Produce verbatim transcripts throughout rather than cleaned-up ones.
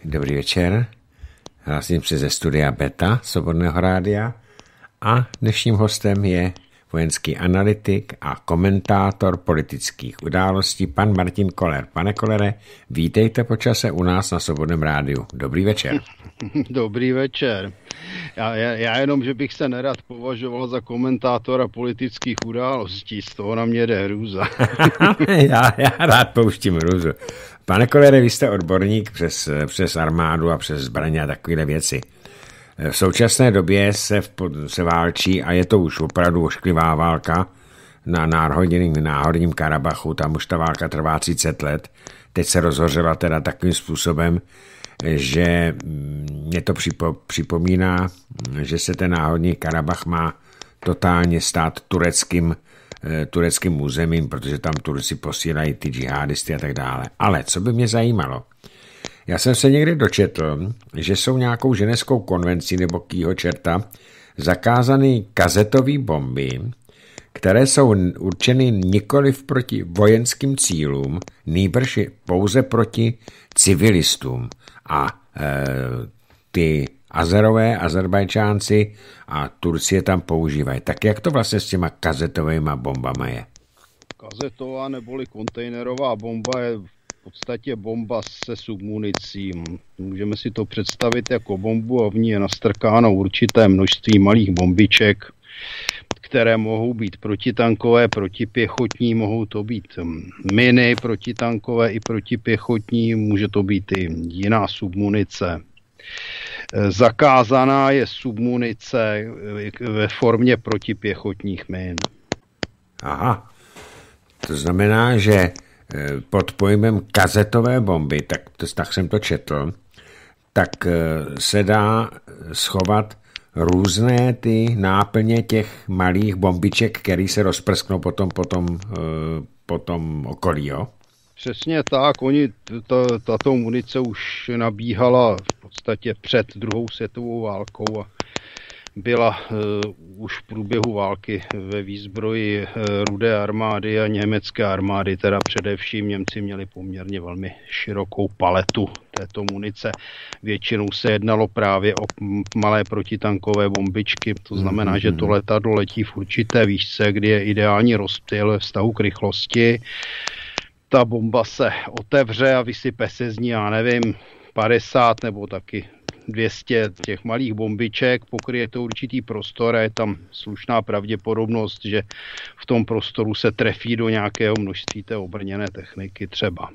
Dobrý večer, hlásím se ze studia Beta Svobodného rádia a dnešním hostem je vojenský analytik a komentátor politických událostí pan Martin Koller. Pane Kollere, vítejte po čase u nás na Svobodném rádiu. Dobrý večer. Dobrý večer. Já, já, já jenom, že bych se nerad považoval za komentátora politických událostí, z toho na mě jde hrůza. já, já rád pouštím hrůzu. Pane Kollere, vy jste odborník přes, přes armádu a přes zbraně a takovéhle věci. V současné době se, v, se válčí a je to už opravdu ošklivá válka na náhodním, náhodním Karabachu, tam už ta válka trvá třicet let. Teď se rozhořela teda takovým způsobem, že mě to připo, připomíná, že se ten náhodní Karabach má totálně stát tureckým, tureckým územím, protože tam Turci posílají ty džihadisty a tak dále. Ale co by mě zajímalo, já jsem se někdy dočetl, že jsou nějakou ženevskou konvencí nebo kýho čerta zakázaný kazetové bomby, které jsou určeny nikoliv proti vojenským cílům, nýbrž pouze proti civilistům. A e, ty Azerové, Azerbajčánci a Turci je tam používají. Tak jak to vlastně s těma kazetovými bombama je? Kazetová neboli kontejnerová bomba je v podstatě bomba se submunicí. Můžeme si to představit jako bombu a v ní je nastrkáno určité množství malých bombiček, které mohou být protitankové, protipěchotní, mohou to být miny protitankové i protipěchotní, může to být i jiná submunice. Zakázaná je submunice ve formě protipěchotních min. Aha, to znamená, že pod pojmem kazetové bomby, tak, tak jsem to četl, tak se dá schovat různé ty náplně těch malých bombiček, které se rozprsknou potom, potom, potom okolí, jo? Přesně tak, oni, ta, tato munice už nabíhala v podstatě před druhou světovou válkou a byla uh, už v průběhu války ve výzbroji uh, Rudé armády a německé armády, teda především Němci měli poměrně velmi širokou paletu této munice. Většinou se jednalo právě o malé protitankové bombičky, to znamená, mm-hmm. že to letadlo letí v určité výšce, kdy je ideální rozptyl ve vztahu k rychlosti. Ta bomba se otevře a vysype se z ní, já nevím, padesát nebo taky dvě stě těch malých bombiček, pokryje to určitý prostor a je tam slušná pravděpodobnost, že v tom prostoru se trefí do nějakého množství té obrněné techniky třeba.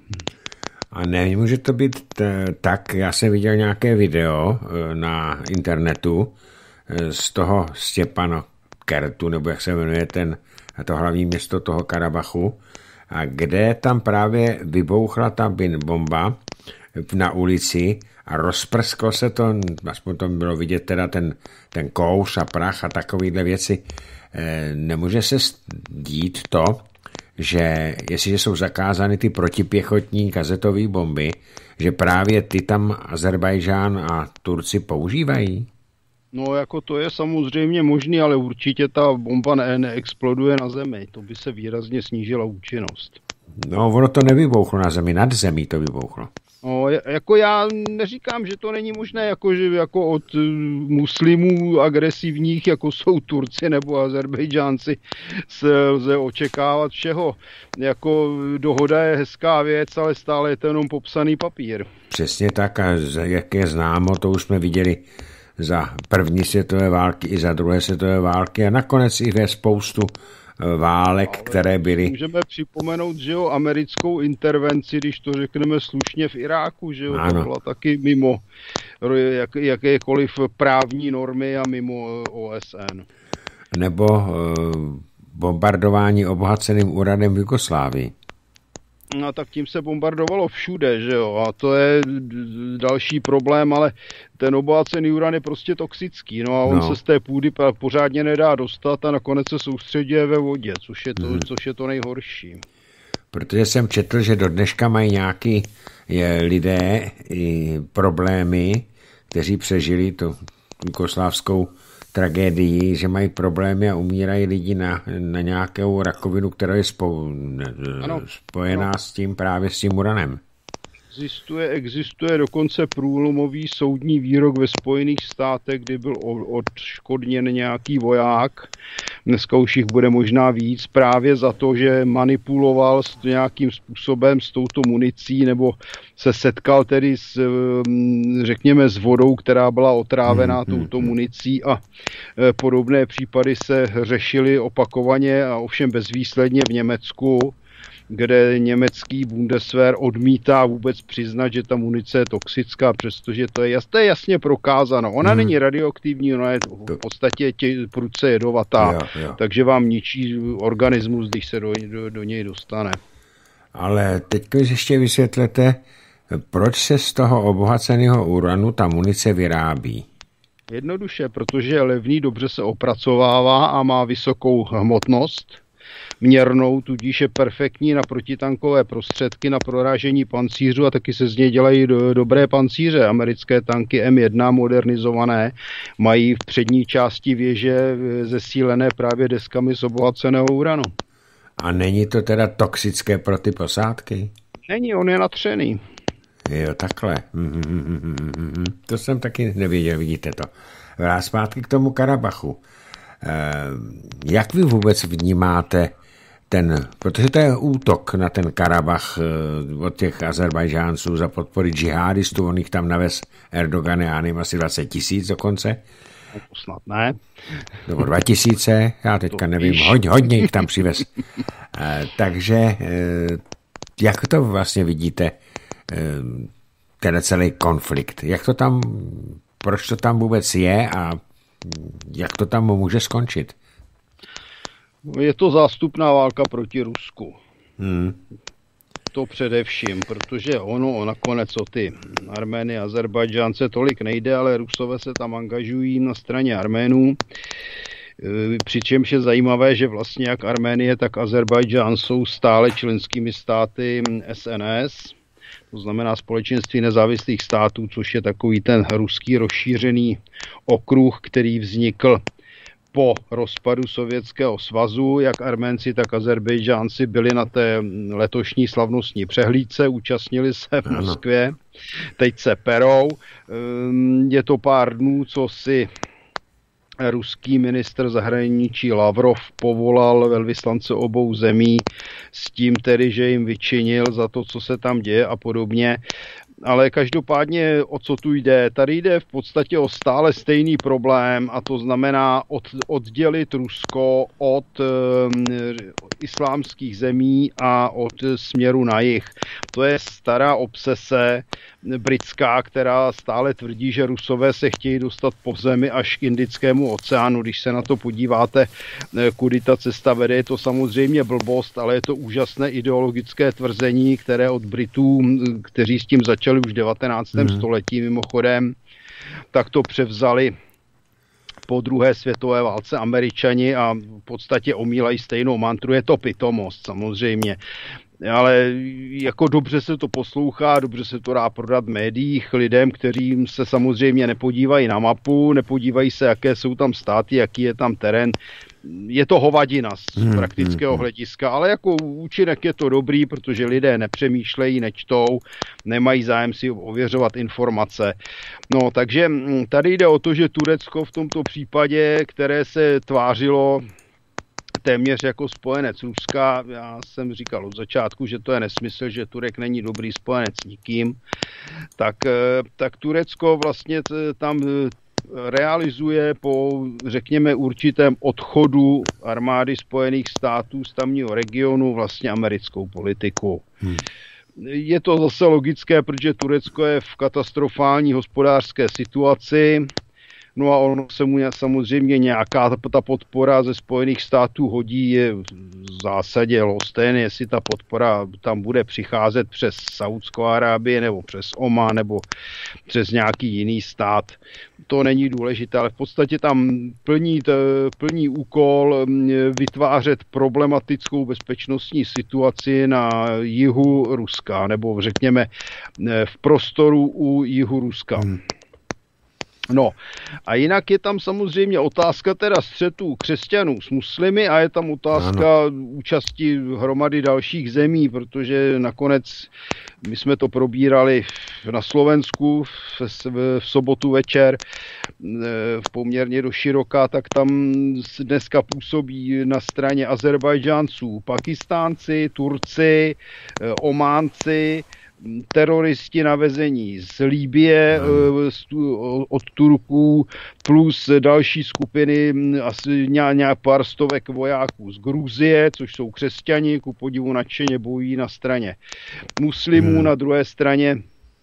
A nemůže to být t- tak, já jsem viděl nějaké video na internetu z toho Stěpano Kertu, nebo jak se jmenuje ten, to hlavní město toho Karabachu, a kde tam právě vybouchla ta bomba na ulici a rozprsklo se to, aspoň to bylo vidět teda ten, ten kouř a prach a takovýhle věci. E, nemůže se dít to, že jestliže jsou zakázány ty protipěchotní kazetové bomby, že právě ty tam Azerbajdžán a Turci používají? No jako to je samozřejmě možný, ale určitě ta bomba ne- neexploduje na zemi. To by se výrazně snížila účinnost. No ono to nevybouchlo na zemi, nad zemí to vybouchlo. No, jako já neříkám, že to není možné, jako, že jako od muslimů agresivních, jako jsou Turci nebo Azerbajdžánci, se lze očekávat všeho. Jako dohoda je hezká věc, ale stále je to jenom popsaný papír. Přesně tak, a jak je známo, to už jsme viděli za první světové války i za druhé světové války a nakonec i ve spoustu válek, ale které byly. Můžeme připomenout, že jo, americkou intervenci, když to řekneme slušně, v Iráku, že jo, to byla taky mimo jak, jakékoliv právní normy a mimo O S N. Nebo uh, bombardování obohaceným uranem v Jugoslávii. No tak tím se bombardovalo všude, že jo, a to je další problém, ale ten obohacený uran je prostě toxický, no a on no. se z té půdy pořádně nedá dostat a nakonec se soustředí ve vodě, což je to, hmm. což je to nejhorší. Protože jsem četl, že do dneška mají nějaký je, lidé i problémy, kteří přežili tu jugoslávskou tragédii, že mají problémy a umírají lidi na, na nějakou rakovinu, která je spo, spojená ano. s tím právě s tím uranem. Existuje, existuje dokonce průlomový soudní výrok ve Spojených státech, kdy byl odškodněn nějaký voják, dneska už jich bude možná víc, právě za to, že manipuloval s nějakým způsobem s touto municí, nebo se setkal tedy s, řekněme, s vodou, která byla otrávená mm, touto municí, a podobné případy se řešily opakovaně a ovšem bezvýsledně v Německu, kde německý Bundeswehr odmítá vůbec přiznat, že ta munice je toxická, přestože to je, jas, to je jasně prokázáno. Ona hmm. není radioaktivní, ona je v podstatě tě, prudce jedovatá, jo, jo. takže vám ničí organismus, když se do, do, do něj dostane. Ale teď ještě vysvětlete, proč se z toho obohaceného uranu ta munice vyrábí? Jednoduše, protože je levný, dobře se opracovává a má vysokou hmotnost, měrnou, tudíž je perfektní na protitankové prostředky, na prorážení pancířů, a taky se z něj dělají do, dobré pancíře. Americké tanky M jedna modernizované mají v přední části věže zesílené právě deskami z obohaceného uranu. A není to teda toxické pro ty posádky? Není, on je natřený. Jo, takhle. To jsem taky nevěděl, vidíte to. Vrát zpátky k tomu Karabachu. Jak vy vůbec vnímáte ten, protože to je útok na ten Karabach od těch Azerbajdžánců za podpory džihadistů, on jich tam navez Erdogan, já nevím, asi dvacet tisíc dokonce. Snad ne. Nebo dva tisíce, já teďka nevím, hodně, hodně jich tam přivez. Takže jak to vlastně vidíte, ten celý konflikt? Jak to tam, proč to tam vůbec je a jak to tam může skončit? Je to zástupná válka proti Rusku. Hmm. To především, protože ono nakonec o ty Armény a Azerbajdžánce tolik nejde, ale Rusové se tam angažují na straně Arménů. Přičemž je zajímavé, že vlastně jak Arménie, tak Azerbajdžán jsou stále členskými státy S N S, to znamená Společenství nezávislých států, což je takový ten ruský rozšířený okruh, který vznikl po rozpadu Sovětského svazu. Jak Arménci, tak Azerbajdžánci byli na té letošní slavnostní přehlídce, účastnili se v Moskvě, teď se perou. Je to pár dnů, co si ruský ministr zahraničí Lavrov povolal velvyslance obou zemí s tím tedy, že jim vyčinil za to, co se tam děje a podobně. Ale každopádně o co tu jde? Tady jde v podstatě o stále stejný problém, a to znamená od, oddělit Rusko od e, islámských zemí a od směru na jih. To je stará obsese britská, která stále tvrdí, že Rusové se chtějí dostat po zemi až k Indickému oceánu. Když se na to podíváte, kudy ta cesta vede, je to samozřejmě blbost, ale je to úžasné ideologické tvrzení, které od Britů, kteří s tím začali už v devatenáctém Mm. století mimochodem, tak to převzali po druhé světové válce Američani a v podstatě omílají stejnou mantru. Je to pitomost samozřejmě. Ale jako dobře se to poslouchá, dobře se to dá prodat v médiích lidem, kteří se samozřejmě nepodívají na mapu, nepodívají se, jaké jsou tam státy, jaký je tam terén. Je to hovadina z hmm, praktického hmm, hlediska, ale jako účinek je to dobrý, protože lidé nepřemýšlejí, nečtou, nemají zájem si ověřovat informace. No, takže tady jde o to, že Turecko v tomto případě, které se tvářilo téměř jako spojenec Ruska, já jsem říkal od začátku, že to je nesmysl, že Turek není dobrý spojenec s nikým, tak, tak Turecko vlastně tam realizuje po, řekněme, určitém odchodu armády Spojených států z tamního regionu vlastně americkou politiku. Hmm. Je to zase logické, protože Turecko je v katastrofální hospodářské situaci. No a ono se mu samozřejmě nějaká ta podpora ze Spojených států hodí, je v zásadě lhostejn, jestli ta podpora tam bude přicházet přes Saudskou Arábii nebo přes Oman nebo přes nějaký jiný stát. To není důležité, ale v podstatě tam plní, plní úkol vytvářet problematickou bezpečnostní situaci na jihu Ruska, nebo řekněme v prostoru u jihu Ruska. Hmm. No a jinak je tam samozřejmě otázka teda střetů křesťanů s muslimy a je tam otázka ano. účasti hromady dalších zemí, protože nakonec my jsme to probírali na Slovensku v, v, v sobotu večer v poměrně doširoka, tak tam dneska působí na straně Azerbajdžánců Pakistánci, Turci, Ománci, teroristi navezení z Libye od Turků plus další skupiny, asi nějak pár stovek vojáků z Gruzie, což jsou křesťani, ku podivu nadšeně bojují na straně muslimů, hmm. na druhé straně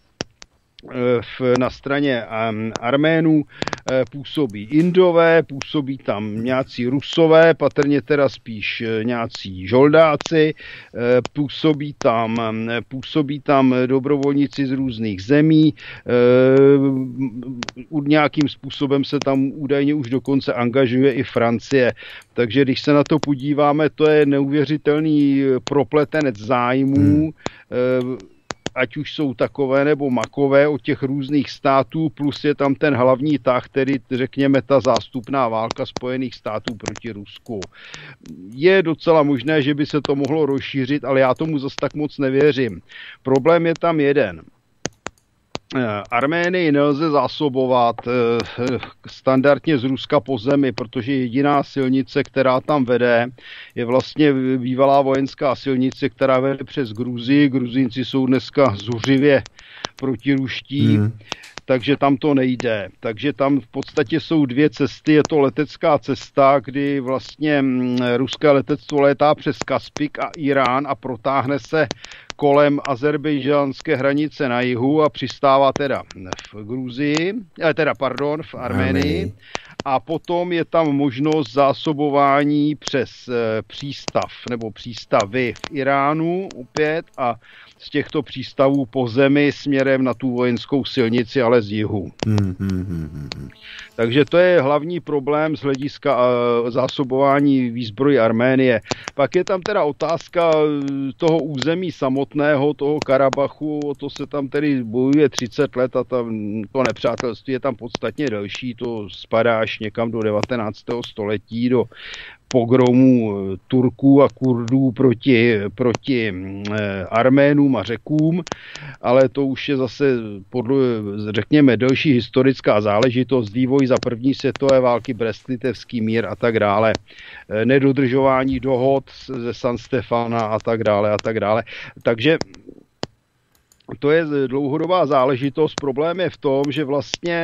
na straně Arménů působí Indové, působí tam nějací Rusové, patrně teda spíš nějací žoldáci, působí tam, působí tam dobrovolníci z různých zemí, nějakým způsobem se tam údajně už dokonce angažuje i Francie. Takže když se na to podíváme, to je neuvěřitelný propletenec zájmů, hmm. ať už jsou takové nebo makové od těch různých států, plus je tam ten hlavní tah, tedy řekněme ta zástupná válka Spojených států proti Rusku. Je docela možné, že by se to mohlo rozšířit, ale já tomu zas tak moc nevěřím. Problém je tam jeden. Arménii nelze zásobovat standardně z Ruska po zemi, protože jediná silnice, která tam vede, je vlastně bývalá vojenská silnice, která vede přes Gruzii. Gruzínci jsou dneska zuřivě protiruští, hmm. takže tam to nejde. Takže tam v podstatě jsou dvě cesty. Je to letecká cesta, kdy vlastně ruské letectvo létá přes Kaspik a Irán a protáhne se kolem azerbejdžánské hranice na jihu a přistává teda v Gruzii, teda pardon, v Arménii. A potom je tam možnost zásobování přes přístav nebo přístavy v Iránu opět a z těchto přístavů po zemi směrem na tu vojenskou silnici, ale z jihu. Hmm, hmm, hmm, hmm. Takže to je hlavní problém z hlediska zásobování výzbrojí Arménie. Pak je tam teda otázka toho území samotného, toho Karabachu, o to se tam tedy bojuje třicet let a tam, to nepřátelství je tam podstatně delší, to spadá až někam do devatenáctého století, do pogromů Turků a Kurdů proti, proti Arménům a Řekům, ale to už je zase, podle, řekněme, delší historická záležitost, vývoj za první světové války, Brest-Litevský mír a tak dále, nedodržování dohod ze San Stefana a tak dále a tak dále. Takže to je dlouhodobá záležitost. Problém je v tom, že vlastně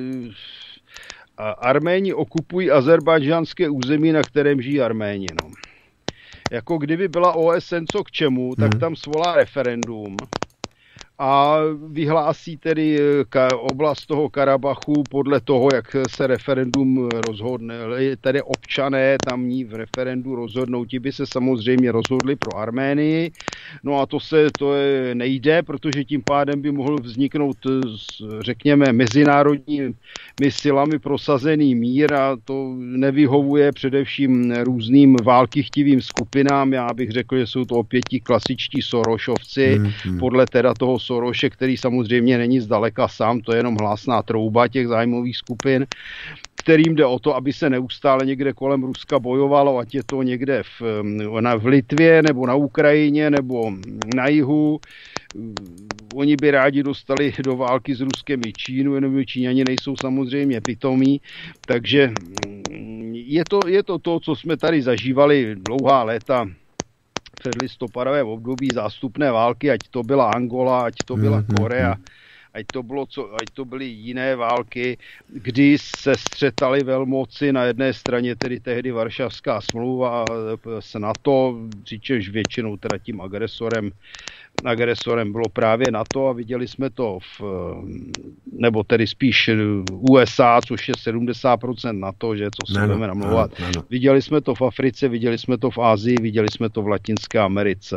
Arméni okupují azerbajdžánské území, na kterém žijí Arméni. No. Jako kdyby byla O S N co k čemu, tak tam svolá referendum a vyhlásí tedy oblast toho Karabachu podle toho, jak se referendum rozhodne. Tedy občané tamní v referendu rozhodnou, ti by se samozřejmě rozhodli pro Arménii. No a to se to je, nejde, protože tím pádem by mohl vzniknout, řekněme, mezinárodními silami prosazený mír a to nevyhovuje především různým válkychtivým skupinám. Já bych řekl, že jsou to opět ti klasičtí Sorošovci, hmm, hmm. podle teda toho Soroše, který samozřejmě není zdaleka sám, to je jenom hlásná trouba těch zájmových skupin, kterým jde o to, aby se neustále někde kolem Ruska bojovalo, ať je to někde v, na, v Litvě, nebo na Ukrajině, nebo na jihu. Oni by rádi dostali do války s Ruskem i Čínu, jenom Číňani nejsou samozřejmě pitomí, takže je to, je to to, co jsme tady zažívali dlouhá léta, předlistopadové období zástupné války, ať to byla Angola, ať to byla Korea, ať to, bylo co, ať to byly jiné války, kdy se střetaly velmoci, na jedné straně tedy tehdy Varšavská smlouva s NATO, přičemž většinou teda tím agresorem agresorem bylo právě NATO a viděli jsme to v, nebo tedy spíš U S A, což je sedmdesát procent NATO, že co se no, budeme namlouvat. No, no. Viděli jsme to v Africe, viděli jsme to v Asii, viděli jsme to v Latinské Americe.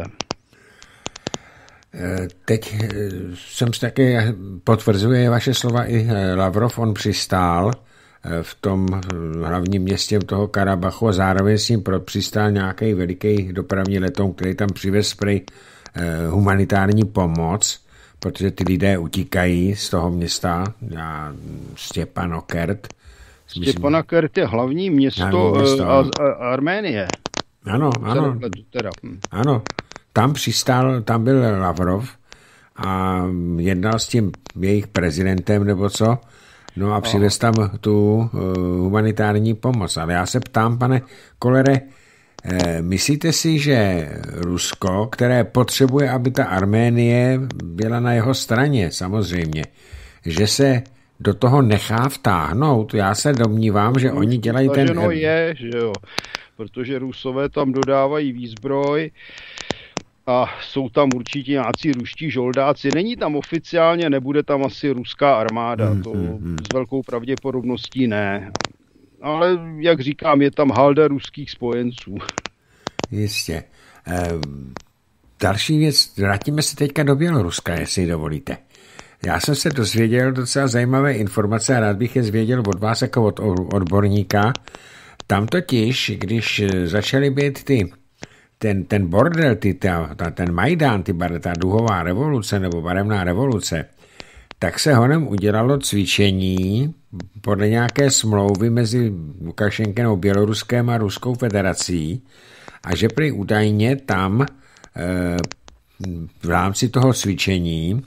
Teď jsem si taky, potvrzuje vaše slova i Lavrov, on přistál v tom hlavním městě toho Karabachu a zároveň s ním přistál nějaký veliký dopravní letoun, který tam přivez prej humanitární pomoc, protože ty lidé utíkají z toho města. Stepanakert. Stepanakert je hlavní město, město a, a, Arménie. Ano, ano. Teda. Hm. Ano, tam přistál, tam byl Lavrov a jednal s tím jejich prezidentem nebo co, no a přivez tam tu uh, humanitární pomoc. Ale já se ptám, pane Kollere, eh, myslíte si, že Rusko, které potřebuje, aby ta Arménie byla na jeho straně, samozřejmě, že se do toho nechá vtáhnout? Já se domnívám, že oni dělají ten... No je, že jo, protože Rusové tam dodávají výzbroj, a jsou tam určitě nějací ruští žoldáci. Není tam oficiálně, nebude tam asi ruská armáda, to s velkou pravděpodobností ne. Ale jak říkám, je tam halda ruských spojenců. Jistě. E, další věc, vrátíme se teďka do Běloruska, jestli dovolíte. Já jsem se dozvěděl docela zajímavé informace a rád bych je zvěděl od vás jako od odborníka. Tam totiž, když začaly být ty Ten, ten bordel, ty, ta, ta, ten Majdan, ty, ta duhová revoluce nebo barevná revoluce, tak se honem udělalo cvičení podle nějaké smlouvy mezi Lukašenkem, Běloruskem a Ruskou federací a že prý údajně tam e, v rámci toho cvičení e,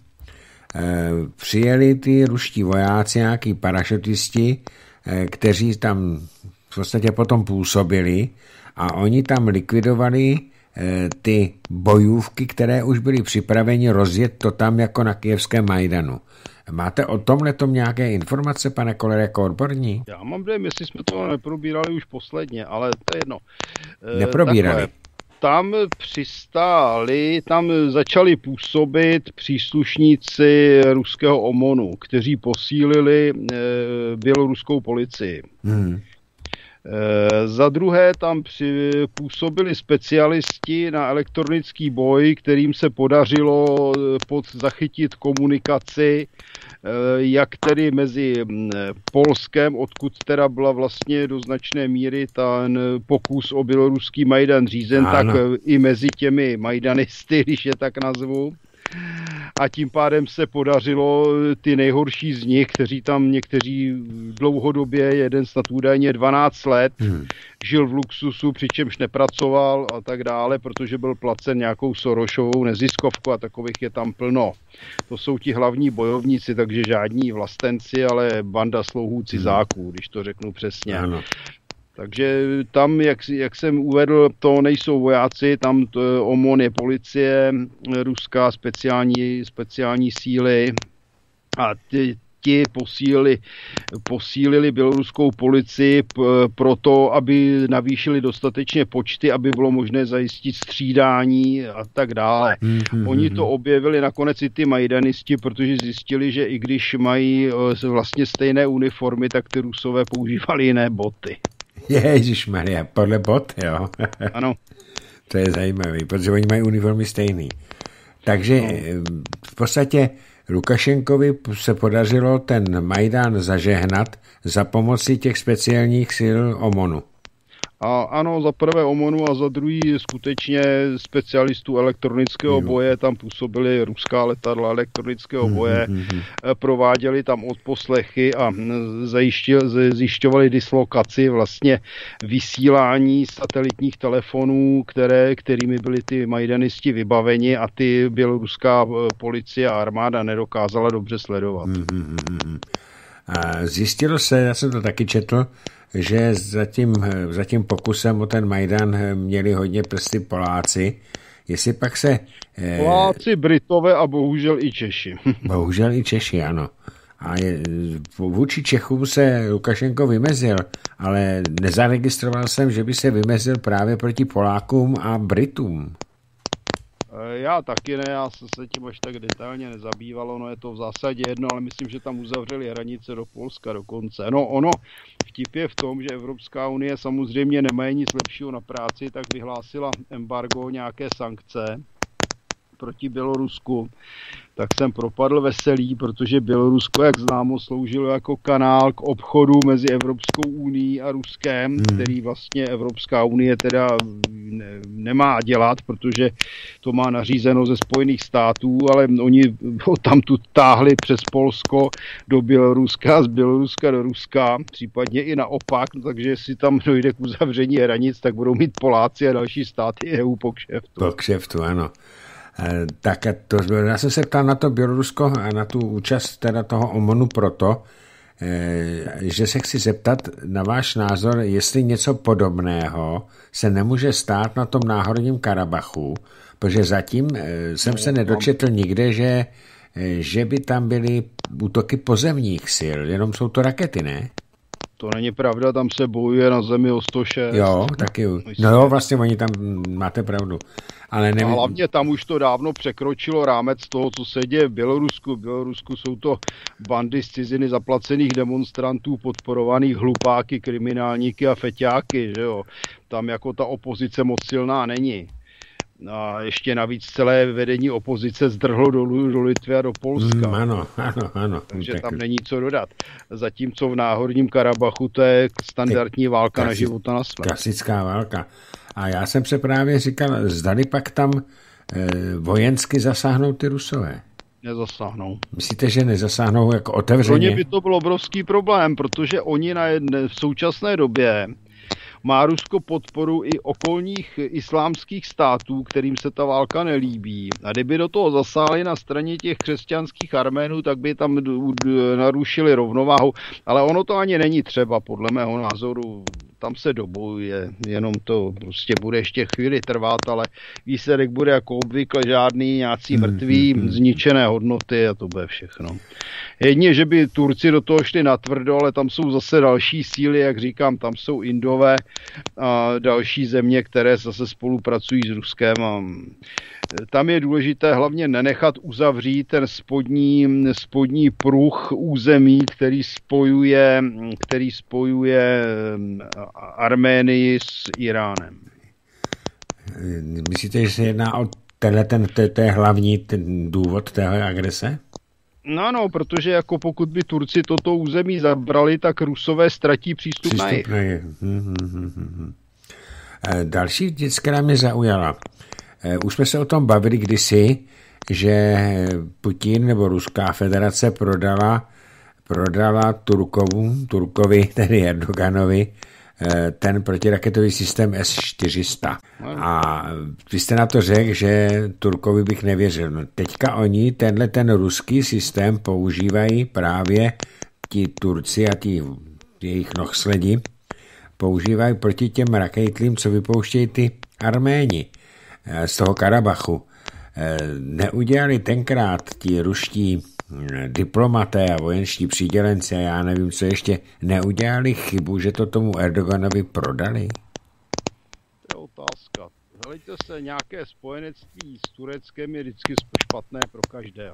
přijeli ty ruští vojáci, nějaký parašutisti, e, kteří tam v podstatě potom působili a oni tam likvidovali e, ty bojůvky, které už byly připraveni rozjet to tam jako na kyjevském Majdanu. Máte o tomhletom nějaké informace, pane Kollere, jako odborní? Já mám dojem, jestli jsme to neprobírali už posledně, ale to je jedno. E, Neprobírali. Takhle, tam přistáli, tam začali působit příslušníci ruského OMONu, kteří posílili e, běloruskou policii. Hmm. E, za druhé tam při, působili specialisti na elektronický boj, kterým se podařilo pod zachytit komunikaci, e, jak tedy mezi Polskem, odkud teda byla vlastně do značné míry ten pokus o běloruský Majdan řízen, ano. Tak i mezi těmi majdanisty, když je tak nazvu. A tím pádem se podařilo ty nejhorší z nich, kteří tam někteří dlouhodobě, jeden snad údajně dvanáct let, hmm. žil v luxusu, přičemž nepracoval a tak dále, protože byl placen nějakou Sorosovou neziskovku a takových je tam plno. To jsou ti hlavní bojovníci, takže žádní vlastenci, ale banda slouhů cizáků, hmm. když to řeknu přesně. Ano. Takže tam, jak, jak jsem uvedl, to nejsou vojáci, tam to, OMON je policie, ruská speciální, speciální síly a ty, ti posílili, posílili běloruskou policii p, proto, aby navýšili dostatečně počty, aby bylo možné zajistit střídání a tak dále. Mm-hmm. Oni to objevili nakonec i ty majdanisti, protože zjistili, že i když mají vlastně stejné uniformy, tak ty Rusové používali jiné boty. Ježišmarja, podle bot, jo. Ano. To je zajímavé, protože oni mají uniformy stejný. Takže no. v podstatě Lukašenkovi se podařilo ten Majdan zažehnat za pomoci těch speciálních sil OMONu. A ano, za prvé OMONu a za druhý skutečně specialistů elektronického jo. boje, tam působili ruská letadla elektronického boje, mm-hmm. prováděli tam odposlechy a zjišťovali dislokaci, vlastně vysílání satelitních telefonů, které, kterými byli ty majdanisti vybaveni a ty běloruská policie a armáda nedokázala dobře sledovat. Mm-hmm. A zjistilo se, já jsem to taky četl, že za tím, za tím pokusem o ten Majdan měli hodně prsty Poláci. Jestli pak se... Poláci, Britové a bohužel i Češi. Bohužel i Češi, ano. A je, vůči Čechům se Lukašenko vymezil, ale nezaregistroval jsem, že by se vymezil právě proti Polákům a Britům. Já taky ne, já jsem se tím až tak detailně nezabýval, no je to v zásadě jedno, ale myslím, že tam uzavřeli hranice do Polska dokonce. No ono, vtip je v tom, že Evropská unie samozřejmě nemá nic lepšího na práci, tak vyhlásila embargo, nějaké sankce proti Bělorusku, tak jsem propadl veselý, protože Bělorusko, jak známo, sloužilo jako kanál k obchodu mezi Evropskou unií a Ruskem, hmm. který vlastně Evropská unie teda ne, nemá dělat, protože to má nařízeno ze Spojených států, ale oni ho tam tu táhli přes Polsko do Běloruska, z Běloruska do Ruska, případně i naopak, takže jestli tam dojde k uzavření hranic, tak budou mít Poláci a další státy E U po kšeftu. Po kšeftu, ano. Tak to, já jsem se ptal na to Bělorusko a na tu účast teda toho OMONu proto, že se chci zeptat na váš názor, jestli něco podobného se nemůže stát na tom náhorním Karabachu, protože zatím jsem se nedočetl nikde, že, že by tam byly útoky pozemních sil, jenom jsou to rakety, ne? To není pravda, tam se bojuje na zemi o sto šest. Jo, taky. No jo, vlastně oni tam, máte pravdu. Ale nevím. A hlavně tam už to dávno překročilo rámec toho, co se děje v Bělorusku. V Bělorusku jsou to bandy z ciziny zaplacených demonstrantů, podporovaných hlupáky, kriminálníky a feťáky, že jo. Tam jako ta opozice moc silná není. A ještě navíc celé vedení opozice zdrhlo do, do Litvy a do Polska. Mm, ano, ano, ano. Takže tak... tam není co dodat. Zatímco v náhorním Karabachu to je standardní válka klasi- na život a na smrt. Klasická válka. A já jsem se právě říkal, zdali pak tam e, vojensky zasáhnou ty Rusové. Nezasáhnou. Myslíte, že nezasáhnou jako otevřeně? Pro ně by to byl obrovský problém, protože oni na jedne, v současné době má Rusko podporu i okolních islámských států, kterým se ta válka nelíbí. A kdyby do toho zasáhli na straně těch křesťanských Arménů, tak by tam narušili rovnováhu. Ale ono to ani není třeba, podle mého názoru. Tam se dobojuje, jenom to prostě bude ještě chvíli trvat, ale výsledek bude jako obvykle žádný nějací mrtví, mm, mm, zničené hodnoty a to bude všechno. Jedně, že by Turci do toho šli natvrdo, ale tam jsou zase další síly, jak říkám, tam jsou Indové a další země, které zase spolupracují s Ruskem. A tam je důležité hlavně nenechat uzavřít ten spodní, spodní pruh území, který spojuje, který spojuje Arménii s Iránem. Myslíte, že se jedná o tenhle, ten, to je hlavní ten důvod téhle agrese? No, no, protože jako pokud by Turci toto území zabrali, tak Rusové ztratí přístup, přístup na jih. Na jih. Hmm, hmm, hmm, hmm. Další věc, která mě zaujala. Už jsme se o tom bavili kdysi, že Putin nebo Ruská federace prodala, prodala Turkovu, Turkovi, tedy Erdoganovi, ten protiraketový systém S čtyři sta. A vy jste na to řekl, že Turkovi bych nevěřil. No teďka oni tenhle ten ruský systém používají právě ti Turci a ti jejich nohsledi, používají proti těm raketlím, co vypouštějí ty Arméni z toho Karabachu. Neudělali tenkrát ti ruští diplomaté a vojenští přídělenci a já nevím, co ještě, neudělali chybu, že to tomu Erdoganovi prodali? To je otázka. Helejte se, nějaké spojenectví s Tureckem je vždycky špatné pro každého.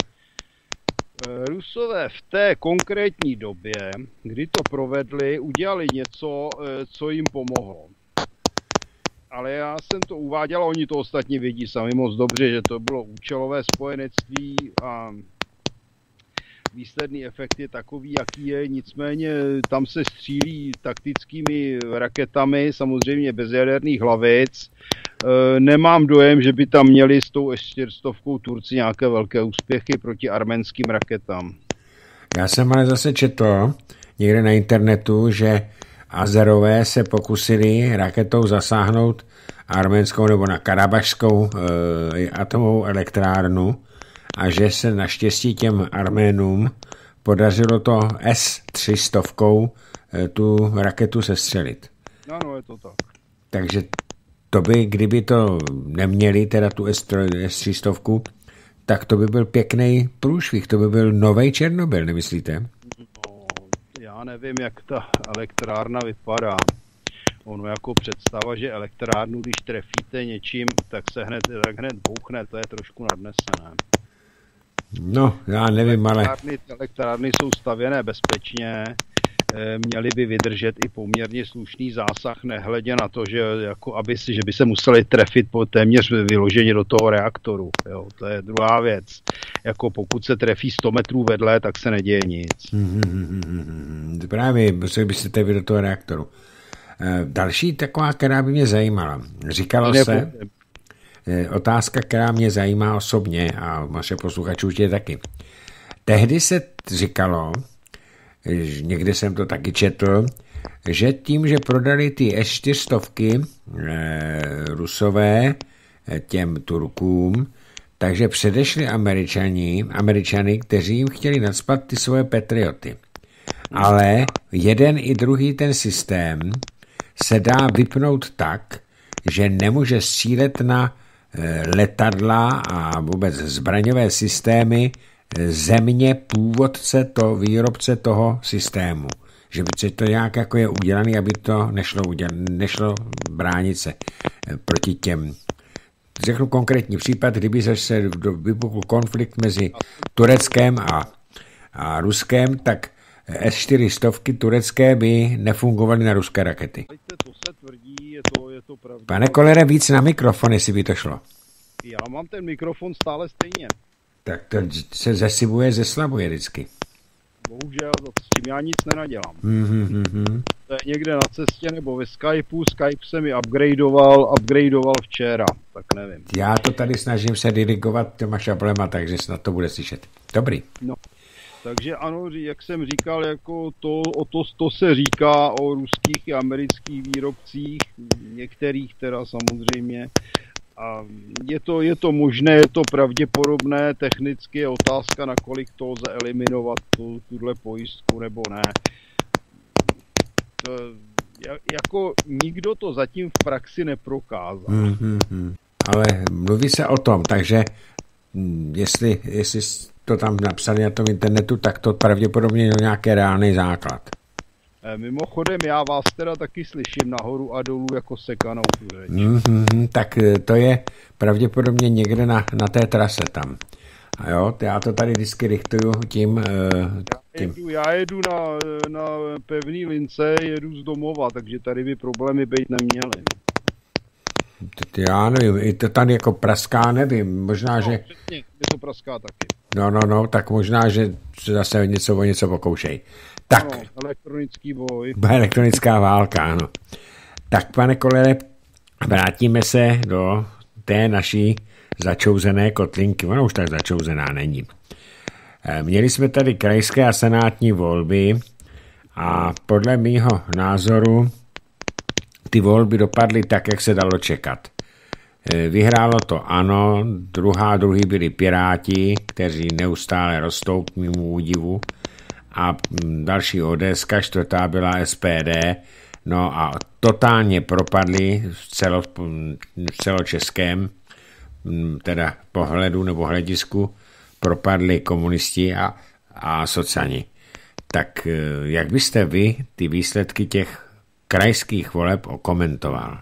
Rusové v té konkrétní době, kdy to provedli, udělali něco, co jim pomohlo. Ale já jsem to uváděl, a oni to ostatně vědí sami moc dobře, že to bylo účelové spojenectví a výsledný efekt je takový, jaký je, nicméně tam se střílí taktickými raketami, samozřejmě bez jaderných hlavic. E, nemám dojem, že by tam měli s tou S čtyři sta Turci nějaké velké úspěchy proti arménským raketám. Já jsem ale zase četl někde na internetu, že Azerové se pokusili raketou zasáhnout arménskou nebo na karabašskou e, atomovou elektrárnu a že se naštěstí těm Arménům podařilo to S tři sta e, tu raketu sestřelit. Ano, je to tak. Takže to by, kdyby to neměli, teda tu S tři sta, tak to by byl pěkný průšvih, to by byl novej Černobyl, nemyslíte? No, já nevím, jak ta elektrárna vypadá. Ono jako představa, že elektrárnu, když trefíte něčím, tak se hned, tak hned bouchne, to je trošku nadnesené. No, já nevím, elektrárny, ale... Elektrárny jsou stavěné bezpečně. měli by vydržet i poměrně slušný zásah, nehledě na to, že, jako aby si, že by se museli trefit po téměř vyloženě do toho reaktoru. Jo, to je druhá věc. Jako pokud se trefí sto metrů vedle, tak se neděje nic. Hmm, právě, museli by se trefit do toho reaktoru. Další taková, která by mě zajímala. Říkalo ne, se, ne. Otázka, která mě zajímá osobně a vaše posluchačů je taky. Tehdy se říkalo, někde jsem to taky četl, že tím, že prodali ty S čtyři sta eh, Rusové eh, těm Turkům, takže předešli Američani, Američany, kteří jim chtěli nacpat ty svoje Patrioty. Ale jeden i druhý ten systém se dá vypnout tak, že nemůže střílet na eh, letadla a vůbec zbraňové systémy země původce, to výrobce toho systému. Že by to nějak jako je udělané, aby to nešlo, udělat, nešlo bránit se proti těm. Řeknu konkrétní případ, kdyby se vypukl konflikt mezi Tureckem a, a Ruskem, tak S čtyři sta turecké by nefungovaly na ruské rakety. To se tvrdí, je to, je to pravda. Pane Kollere, víc na mikrofon, jestli by to šlo. Já mám ten mikrofon stále stejně. Tak to se zesibuje, zeslabuje vždycky. Bohužel, s tím já nic nenadělám. Mm-hmm. To je někde na cestě nebo ve Skypeu. Skype se mi upgradeoval, upgradeoval včera, tak nevím. Já to tady snažím se dirigovat těma šablema, takže snad to bude slyšet. Dobrý. No, takže ano, jak jsem říkal, jako to, o to, to se říká o ruských i amerických výrobcích, některých teda samozřejmě. A je to, je to možné, je to pravděpodobné, technicky je otázka, nakolik to lze eliminovat, tu, tuhle pojistku, nebo ne. To, jako nikdo to zatím v praxi neprokázal. Mm-hmm. Ale mluví se o tom, takže jestli, jestli to tam napsali na tom internetu, tak to pravděpodobně je nějaký reálný základ. Mimochodem, já vás teda taky slyším nahoru a dolů jako sekanou tu řeč. Mm-hmm, tak to je pravděpodobně někde na, na té trase tam. A jo, já to tady vždycky richtuju tím... tím. Já jedu, já jedu na, na pevný lince, jedu z domova, takže tady by problémy být neměly. Já nevím, i to tady jako praská, nevím, možná, no, že... přesně, je to praská taky. No, no, no, tak možná, že se zase něco o něco pokoušej. Tak. No, elektronický boj. Elektronická válka, ano. Tak, pane Kollere, vrátíme se do té naší začouzené kotlinky. Ona už tak začouzená není. Měli jsme tady krajské a senátní volby a podle mýho názoru ty volby dopadly tak, jak se dalo čekat. Vyhrálo to ANO, druhá, druhý byli Piráti, kteří neustále rostou k mému údivu, a další O D S, čtvrtá byla S P D, no a totálně propadli v, celo, v celočeském teda pohledu nebo hledisku, propadli komunisti a, a sociální. Tak jak byste vy ty výsledky těch krajských voleb okomentoval?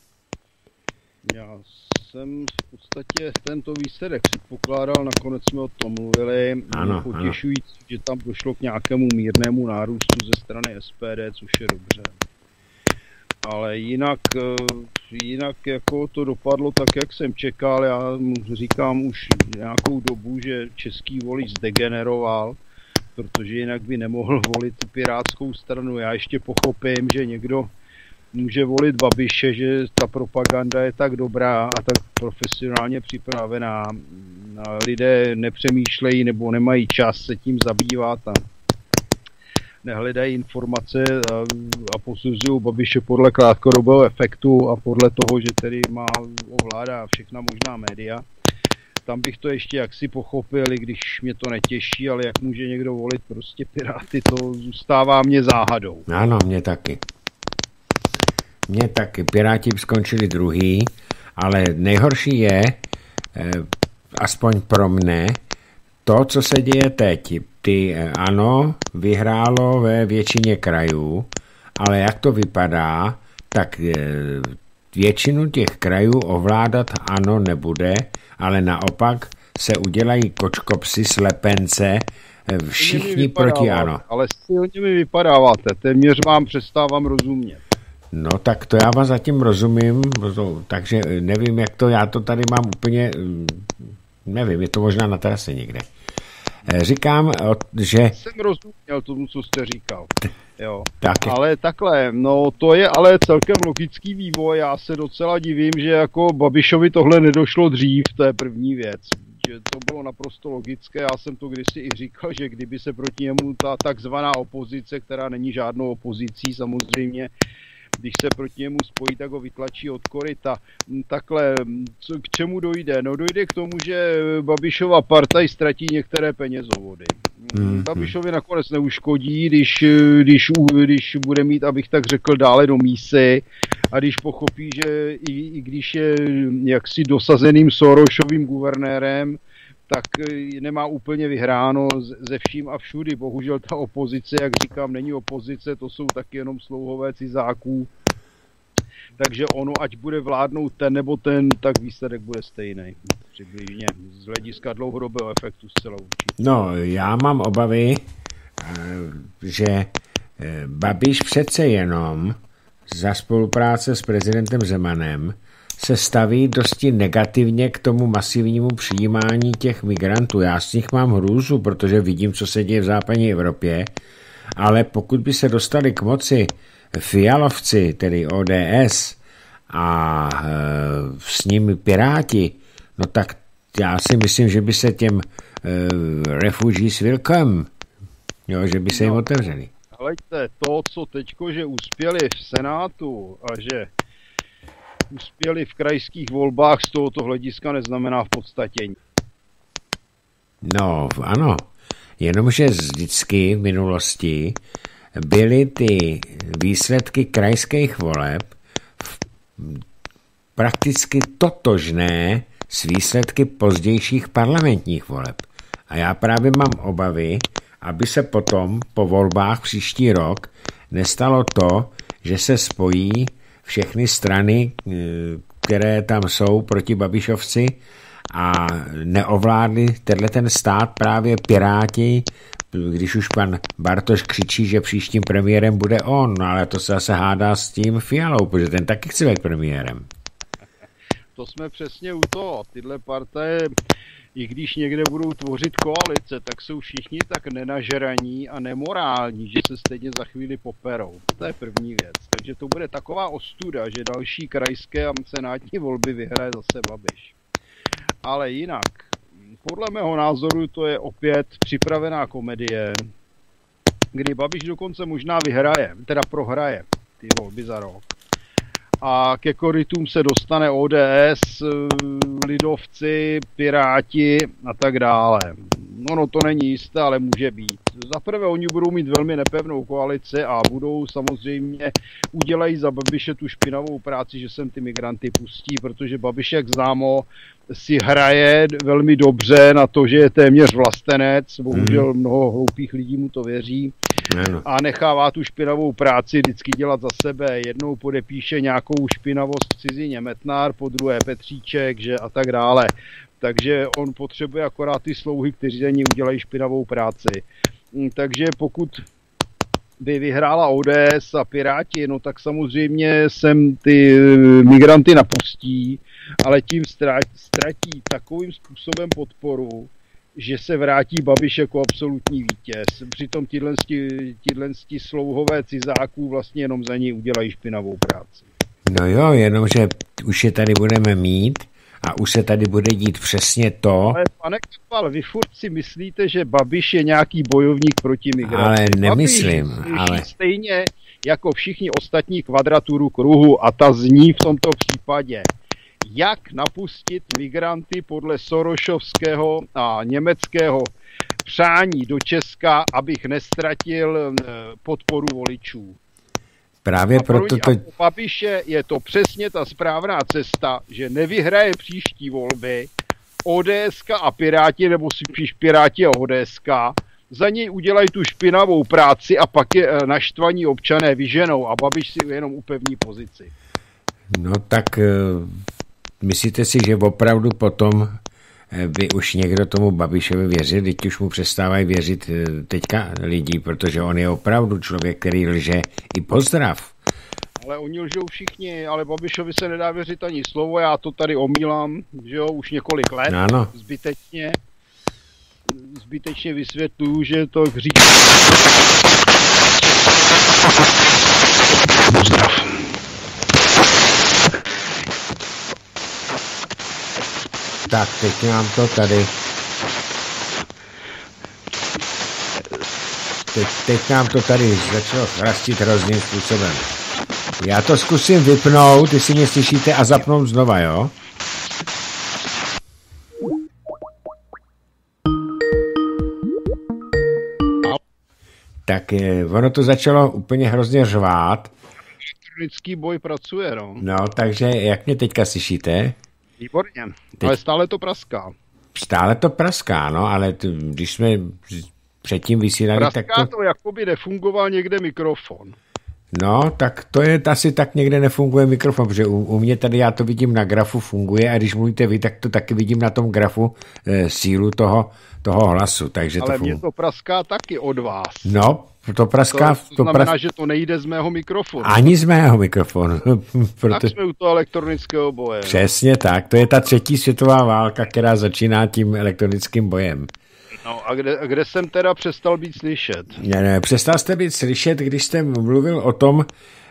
Já jsem v podstatě tento výsledek předpokládal, nakonec jsme o tom mluvili. Ano, potěšující, ano. Že tam došlo k nějakému mírnému nárůstu ze strany S P D, což je dobře. Ale jinak, jinak jako to dopadlo tak, jak jsem čekal. Já říkám už nějakou dobu, že český volič zdegeneroval, protože jinak by nemohl volit pirátskou stranu. Já ještě pochopím, že někdo může volit Babiše, že ta propaganda je tak dobrá a tak profesionálně připravená. A lidé nepřemýšlejí nebo nemají čas se tím zabývat a nehledají informace a, a posuzují Babiše podle krátkodobého efektu a podle toho, že tedy má ovládá všechna možná média. Tam bych to ještě jaksi pochopil, i když mě to netěší, ale jak může někdo volit prostě Piráty, to zůstává mě záhadou. Ano, mě taky. Mě taky. Piráti skončili druhý, ale nejhorší je, eh, aspoň pro mne, to, co se děje teď. Ty, eh, ano, vyhrálo ve většině krajů, ale jak to vypadá, tak eh, většinu těch krajů ovládat ANO nebude, ale naopak se udělají kočkopsy, slepence všichni proti ano. Ale silně mi vypadáváte, téměř vám přestávám rozumět. No tak to já vám zatím rozumím, takže nevím, jak to, já to tady mám úplně, nevím, je to možná na trase někde. Říkám, že... Jsem rozuměl tomu, co jste říkal. Jo. Tak. Ale takhle, no to je ale celkem logický vývoj, já se docela divím, že jako Babišovi tohle nedošlo dřív, to je první věc. Že to bylo naprosto logické, já jsem to kdysi i říkal, že kdyby se proti němu ta takzvaná opozice, která není žádnou opozicí samozřejmě, když se proti němu spojí, tak ho vytlačí od koryta. Takhle, co, k čemu dojde? No dojde k tomu, že Babišova partaj ztratí některé penězovody. Mm-hmm. Babišovi nakonec neuškodí, když, když, když bude mít, abych tak řekl, dále do mísy a když pochopí, že i, i když je jaksi dosazeným Sorosovým guvernérem, tak nemá úplně vyhráno ze vším a všudy. Bohužel ta opozice, jak říkám, není opozice, to jsou taky jenom slouhové cizáků. Takže ono, ať bude vládnout ten nebo ten, tak výsledek bude stejný. Přibližně z hlediska dlouhodobého efektu zcela určitě. No, já mám obavy, že Babiš přece jenom za spolupráce s prezidentem Zemanem se staví dosti negativně k tomu masivnímu přijímání těch migrantů. Já z nich mám hrůzu, protože vidím, co se děje v západní Evropě, ale pokud by se dostali k moci Fialovci, tedy O D S, a e, s nimi Piráti, no tak já si myslím, že by se těm e, refugees welcome, jo, že by se jim no, otevřeli. Hleďte, to, co teďko, že uspěli v Senátu a že uspěli v krajských volbách, z tohoto hlediska neznamená v podstatě. No, ano. Jenomže vždycky v minulosti byly ty výsledky krajských voleb prakticky totožné s výsledky pozdějších parlamentních voleb. A já právě mám obavy, aby se potom po volbách příští rok nestalo to, že se spojí všechny strany, které tam jsou proti Babišovci a neovládli tenhle ten stát právě Piráti, když už pan Bartoš křičí, že příštím premiérem bude on, no ale to se zase hádá s tím Fialou, protože ten taky chce být premiérem. To jsme přesně u toho. Tyhle partaje, i když někde budou tvořit koalice, tak jsou všichni tak nenažraní a nemorální, že se stejně za chvíli poperou. To je první věc. Takže to bude taková ostuda, že další krajské a senátní volby vyhraje zase Babiš. Ale jinak, podle mého názoru to je opět připravená komedie, kdy Babiš dokonce možná vyhraje, teda prohraje ty volby za rok. A ke korytům se dostane O D S, lidovci, Piráti a tak dále. No, no to není jisté, ale může být. Zaprvé oni budou mít velmi nepevnou koalici a budou samozřejmě, udělají za Babiše tu špinavou práci, že sem ty migranty pustí, protože Babiš, jak známo, si hraje velmi dobře na to, že je téměř vlastenec, bohužel mnoho hloupých lidí mu to věří, a nechává tu špinavou práci vždycky dělat za sebe. Jednou podepíše nějakou špinavost v cizině Metnar, po druhé Petříček, že a tak dále. Takže on potřebuje akorát ty slouhy, kteří za ní udělají špinavou práci. Takže pokud by vyhrála O D S a Piráti, no tak samozřejmě sem ty migranty napustí, ale tím ztratí takovým způsobem podporu, že se vrátí Babiš jako absolutní vítěz. Přitom tyhle slouhové cizáků vlastně jenom za něj udělají špinavou práci. No jo, jenomže už je tady budeme mít a už se tady bude dít přesně to. Ale pane Kapal, vy furt si myslíte, že Babiš je nějaký bojovník proti migraci. Ale nemyslím. Babiš ale... stejně jako všichni ostatní kvadraturu kruhu a ta zní v tomto případě. Jak napustit migranty podle Sorosovského a německého přání do Česka, abych nestratil podporu voličů. Právě a proto to... Babiše je to přesně ta správná cesta, že nevyhraje příští volby O D S a Piráti, nebo spíš Piráti a O D S, za něj udělají tu špinavou práci a pak je naštvaní občané vyženou a Babiš si jenom upevní pozici. No tak myslíte si, že opravdu potom by už někdo tomu Babišovi věřil, teď už mu přestávají věřit teďka lidi, protože on je opravdu člověk, který lže i pozdrav. Ale oni lžou všichni, ale Babišovi se nedá věřit ani slovo, já to tady omílám, že jo, už několik let, ano. zbytečně. Zbytečně vysvětluju, že to říká. Pozdrav. Tak, teď mám to tady. Teď, teď nám to tady začalo chrastit hrozným způsobem. Já to zkusím vypnout, jestli mě slyšíte, a zapnout znova, jo? Tak je, ono to začalo úplně hrozně řvát. Elektronický boj pracuje, no. No, takže jak mě teďka slyšíte? Výborně, Teď... ale stále to praská. Stále to praská, no, ale t- když jsme předtím vysílali, praská tak to... to, jako by nefungoval někde mikrofon. No, tak to je asi tak někde nefunguje mikrofon, protože u, u mě tady já to vidím na grafu funguje a když mluvíte vy, tak to taky vidím na tom grafu e, sílu toho, toho hlasu, takže ale to funguje. Ale mě to praská taky od vás. No, to praská... To, to znamená, pras... že to nejde z mého mikrofonu. Ani z mého mikrofonu. Proto... Tak jsme u toho elektronického boje. Přesně tak, to je ta třetí světová válka, která začíná tím elektronickým bojem. No a kde, a kde jsem teda přestal být slyšet? Ne, ne, přestal jste být slyšet, když jste mluvil o tom,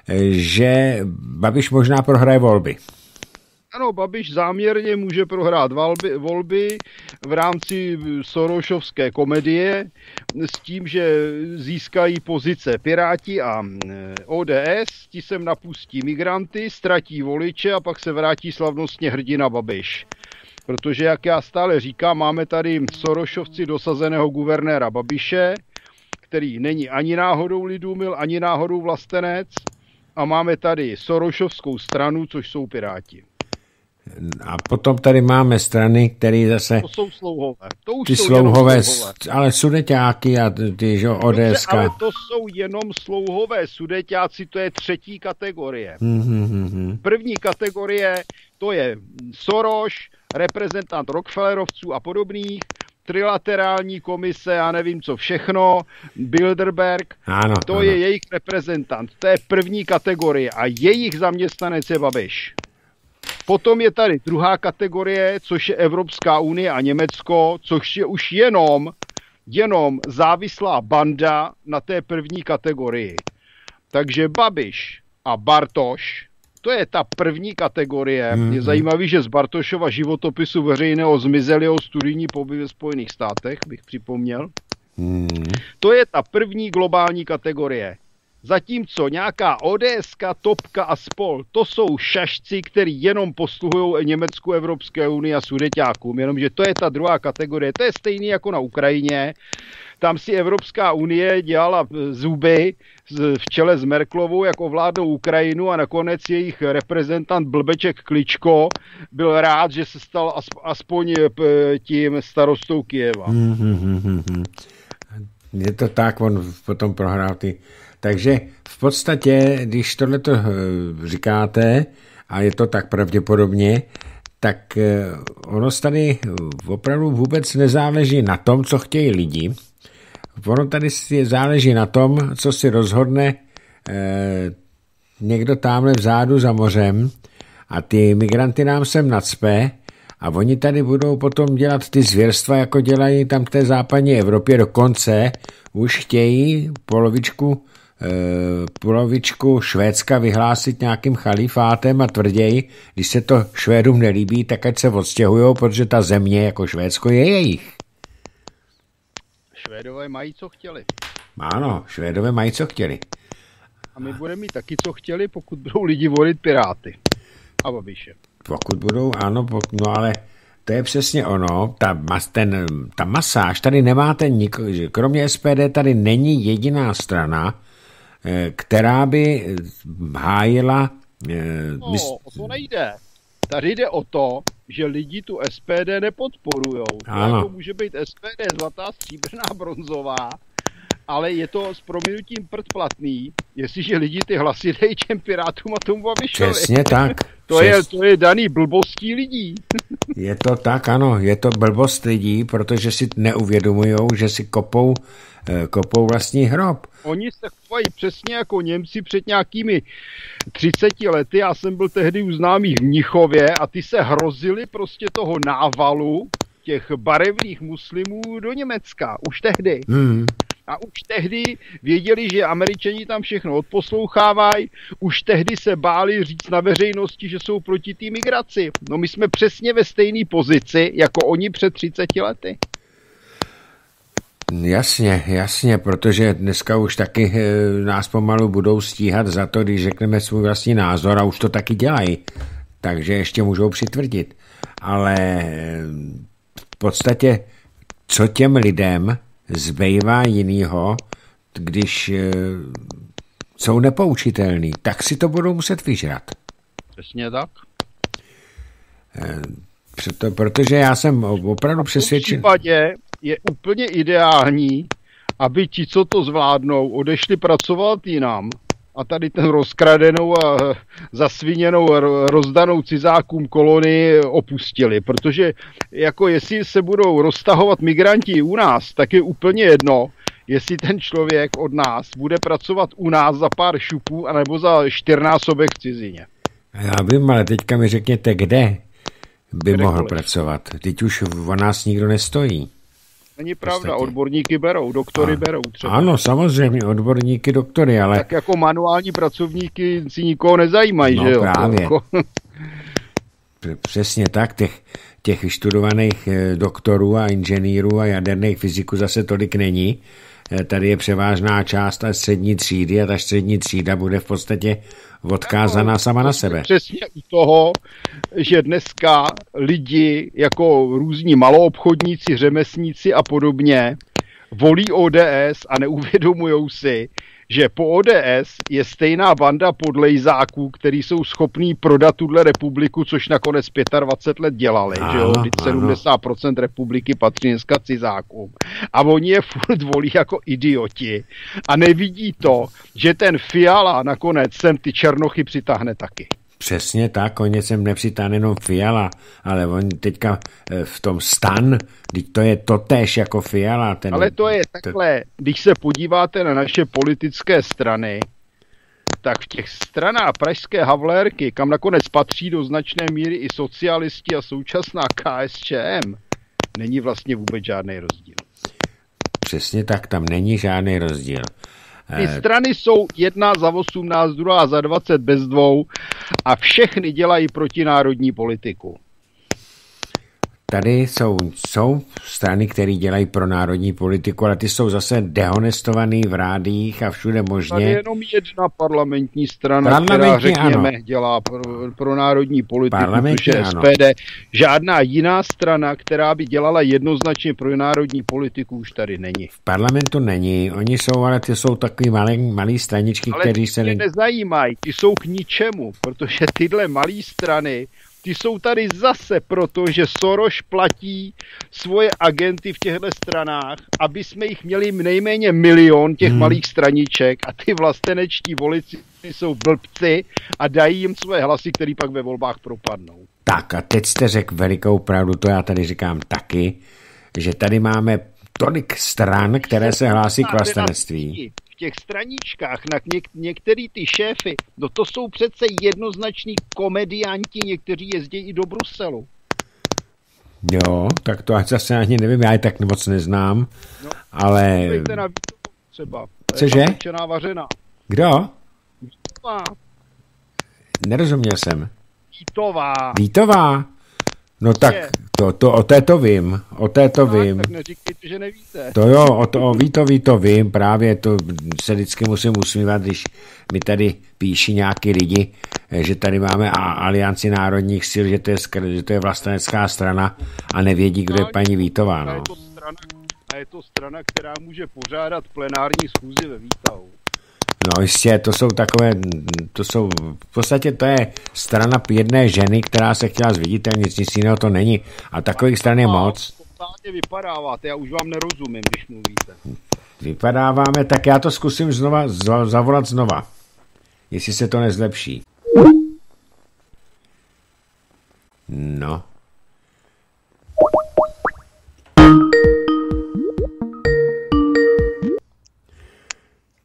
že Babiš možná prohraje volby. Ano, Babiš záměrně může prohrát volby, volby v rámci Sorosovské komedie s tím, že získají pozice Piráti a O D S, ti sem napustí migranty, ztratí voliče a pak se vrátí slavnostně hrdina Babiš. Protože, jak já stále říkám, máme tady Sorosovci dosazeného guvernéra Babiše, který není ani náhodou lidumil, ani náhodou vlastenec, a máme tady Sorosovskou stranu, což jsou Piráti. A potom tady máme strany, které zase... To jsou slouhové. To už ty jsou slouhové, slouhové. Ale sudeťáky a ty, že O D S. Ale to jsou jenom slouhové. Sudeťáci, to je třetí kategorie. Mm-hmm. První kategorie, to je Soros, reprezentant Rockefellerovců a podobných, trilaterální komise, já nevím co všechno, Bilderberg, ano, to ano. je jejich reprezentant. To je první kategorie a jejich zaměstnanec je Babiš. Potom je tady druhá kategorie, což je Evropská unie a Německo, což je už jenom, jenom závislá banda na té první kategorii. Takže Babiš a Bartoš, to je ta první kategorie. Mm-hmm. Je zajímavý, že z Bartošova životopisu veřejného zmizel jeho studijní pobyt ve Spojených státech, bych připomněl. Mm-hmm. To je ta první globální kategorie. Zatímco nějaká ODSka, Topka a spol, to jsou šašci, který jenom posluhují Německu, Evropské unii a sudeťákům, jenomže to je ta druhá kategorie. To je stejný jako na Ukrajině. Tam si Evropská unie dělala zuby v čele s Merklovou, jak ovládnou Ukrajinu, a nakonec jejich reprezentant Blbeček Kličko byl rád, že se stal aspoň tím starostou Kyjeva. Mm-hmm. Je to tak, on potom prohrál ty... Takže v podstatě, když tohleto říkáte, a je to tak pravděpodobně, tak ono tady opravdu vůbec nezáleží na tom, co chtějí lidi. Ono tady záleží na tom, co si rozhodne eh, někdo tamhle vzadu za mořem, a ty migranty nám sem nacpe a oni tady budou potom dělat ty zvěrstva, jako dělají tam v té západní Evropě. Dokonce už chtějí polovičku polovičku Švédska vyhlásit nějakým chalifátem a tvrději, když se to Švédům nelíbí, tak ať se odstěhujou, protože ta země jako Švédsko je jejich. Švédové mají, co chtěli. Ano, Švédové mají, co chtěli. A my budeme mít taky, co chtěli, pokud budou lidi volit Piráty a Babiše. Pokud budou, ano, pokud, no ale to je přesně ono, ta, mas, ten, ta masáž, tady nemáte nikoho, kromě S P D tady není jediná strana, která by hájila... No, o to nejde. Tady jde o to, že lidi tu S P D nepodporujou. To může být S P D zlatá, stříbrná, bronzová, ale je to s prominutím předplatný, jestliže lidi ty hlasy dají těm Pirátům a tomu Babišovi. Přesně tak. To, Přes... je, to je daný blbostí lidí. Je to tak, ano, je to blbost lidí, protože si neuvědomujou, že si kopou, kopou vlastní hrob. Oni se chovají přesně jako Němci před nějakými třiceti lety. Já jsem byl tehdy u známých v Mnichově a ty se hrozili prostě toho návalu těch barevných muslimů do Německa. Už tehdy. Hmm. A už tehdy věděli, že Američani tam všechno odposlouchávají. Už tehdy se báli říct na veřejnosti, že jsou proti té migraci. No my jsme přesně ve stejné pozici, jako oni před třiceti lety. Jasně, jasně, protože dneska už taky nás pomalu budou stíhat za to, když řekneme svůj vlastní názor a už to taky dělají. Takže ještě můžou přitvrdit. Ale v podstatě, co těm lidem zbývá jinýho, když jsou nepoučitelný, tak si to budou muset vyžrat. Přesně tak. Proto, protože já jsem opravdu přesvědčen. V případě je úplně ideální, aby ti, co to zvládnou, odešli pracovat jinam a tady ten rozkradenou a zasviněnou, rozdanou cizákům kolonii opustili. Protože jako jestli se budou roztahovat migranti u nás, tak je úplně jedno, jestli ten člověk od nás bude pracovat u nás za pár šupů anebo za čtyřnásobek v cizině. Já vím, ale teďka mi řekněte, kde by Kdekoliv. mohl pracovat. Teď už o nás nikdo nestojí. Není pravda, odborníky berou, doktory a, berou třeba. Ano, samozřejmě, odborníky, doktory, ale... Tak jako manuální pracovníky si nikoho nezajímají, no, že jo? Právě. Přesně tak, těch, těch vyštudovaných doktorů a inženýrů a jaderných fyziků zase tolik není. Tady je převážná část a střední třídy a ta střední třída bude v podstatě odkázaná sama na sebe. Přesně u toho, že dneska lidi jako různí maloobchodníci, řemeslníci a podobně volí O D S a neuvědomujou si, že po O D S je stejná banda podlejzáků, který jsou schopní prodat tuhle republiku, což nakonec dvacet pět let dělali, ano, že jo, když sedmdesát procent republiky patří dneska cizákům. A oni je furt volí jako idioti a nevidí to, že ten Fiala nakonec sem ty černochy přitáhne taky. Přesně tak, oni sem nepřitáhne jenom Fiala, ale on teďka v tom STAN, teď to je totéž jako Fiala. Ten, ale to je takhle, když se podíváte na naše politické strany, tak v těch stranách pražské Havlérky, kam nakonec patří do značné míry i socialisti a současná K S Č M, není vlastně vůbec žádný rozdíl. Přesně tak, tam není žádný rozdíl. Ty strany jsou jedna za osmnáct, druhá za dvacet bez dvou a všechny dělají protinárodní politiku. Tady jsou, jsou strany, které dělají pro národní politiku, ale ty jsou zase dehonestovaný v rádiích a všude možně. Tady je jenom jedna parlamentní strana, která, řekněme, ano. dělá pro, pro národní politiku, což je S P D. Žádná jiná strana, která by dělala jednoznačně pro národní politiku, už tady není. V parlamentu není, oni jsou, ale ty jsou takový malý, malý straničky, ale který se... Ale nezajímají, ty jsou k ničemu, protože tyhle malé strany ty jsou tady zase proto, že Soros platí svoje agenty v těchto stranách, aby jsme jich měli nejméně milion těch hmm. malých straniček a ty vlastenečtí voliči jsou blbci a dají jim svoje hlasy, které pak ve volbách propadnou. Tak a teď jste řekl velikou pravdu, to já tady říkám taky, že tady máme tolik stran, které se hlásí k vlastenectví. V těch straničkách, na něk- některý ty šéfy, no to jsou přece jednoznační komedianti, někteří jezdí i do Bruselu. Jo, tak to zase ani nevím, já je tak moc neznám, no, ale... Na třeba. Cože? Vařená. Kdo? Vítová. Nerozuměl jsem. Vítová. Vítová? No tak to, to, o té to vím, o té to no, vím. Tak neříkejte, že nevíte. To jo, o, to, o Vítový to vím, právě to se vždycky musím usmívat, když mi tady píší nějaký lidi, že tady máme Alianci národních sil, že to je, že to je vlastenecká strana a nevědí, kdo je paní Vítová. No. A je to strana, a je to strana, která může pořádat plenární schůzi ve Vítahu. No jistě, to jsou takové, to jsou, v podstatě to je strana jedné ženy, která se chtěla zviditelnit, nic jiného to není. A takových stran je moc. Totálně vypadáváte, já už vám nerozumím, když mluvíte. Vypadáváme, tak já to zkusím znova, zavolat znova, jestli se to nezlepší. No.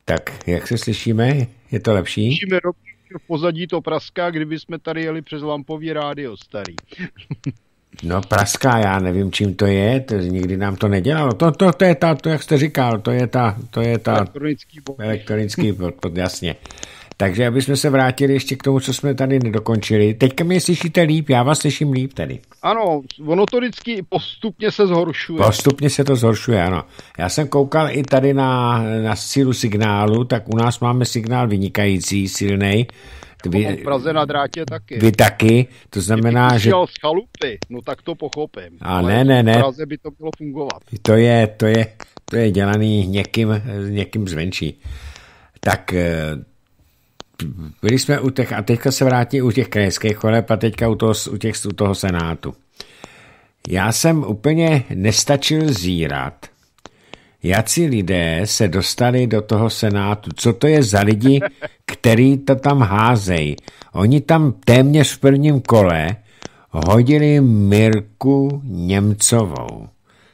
Tak, jak se slyšíme? Je to lepší? Slyšíme v pozadí to praská, kdyby jsme tady jeli přes lampový rádio starý. No praská, já nevím, čím to je, to, nikdy nám to nedělalo. To, to, to je ta, to jak jste říkal, to je ta, to je ta elektronický bod. Elektronický bod, bod, jasně. Takže aby jsme se vrátili ještě k tomu, co jsme tady nedokončili. Teďka mě slyšíte líp, já vás slyším líp tady. Ano, ono to vždycky postupně se zhoršuje. Postupně se to zhoršuje, ano. Já jsem koukal i tady na, na sílu signálu, tak u nás máme signál vynikající, silnej. Vy, v Praze na drátě taky. Vy taky, to znamená, Kdyby že... z chalupy, no tak to pochopím. A ne, ne, ne. V Praze by to mělo fungovat. To je, to je, to je dělaný někým, někým zvenčí. Tak byli jsme u těch, a teďka se vrátí u těch krajských voleb a teďka u toho, u, těch, u toho Senátu. Já jsem úplně nestačil zírat, jací lidé se dostali do toho Senátu. Co to je za lidi, který to tam házejí? Oni tam téměř v prvním kole hodili Mirku Němcovou.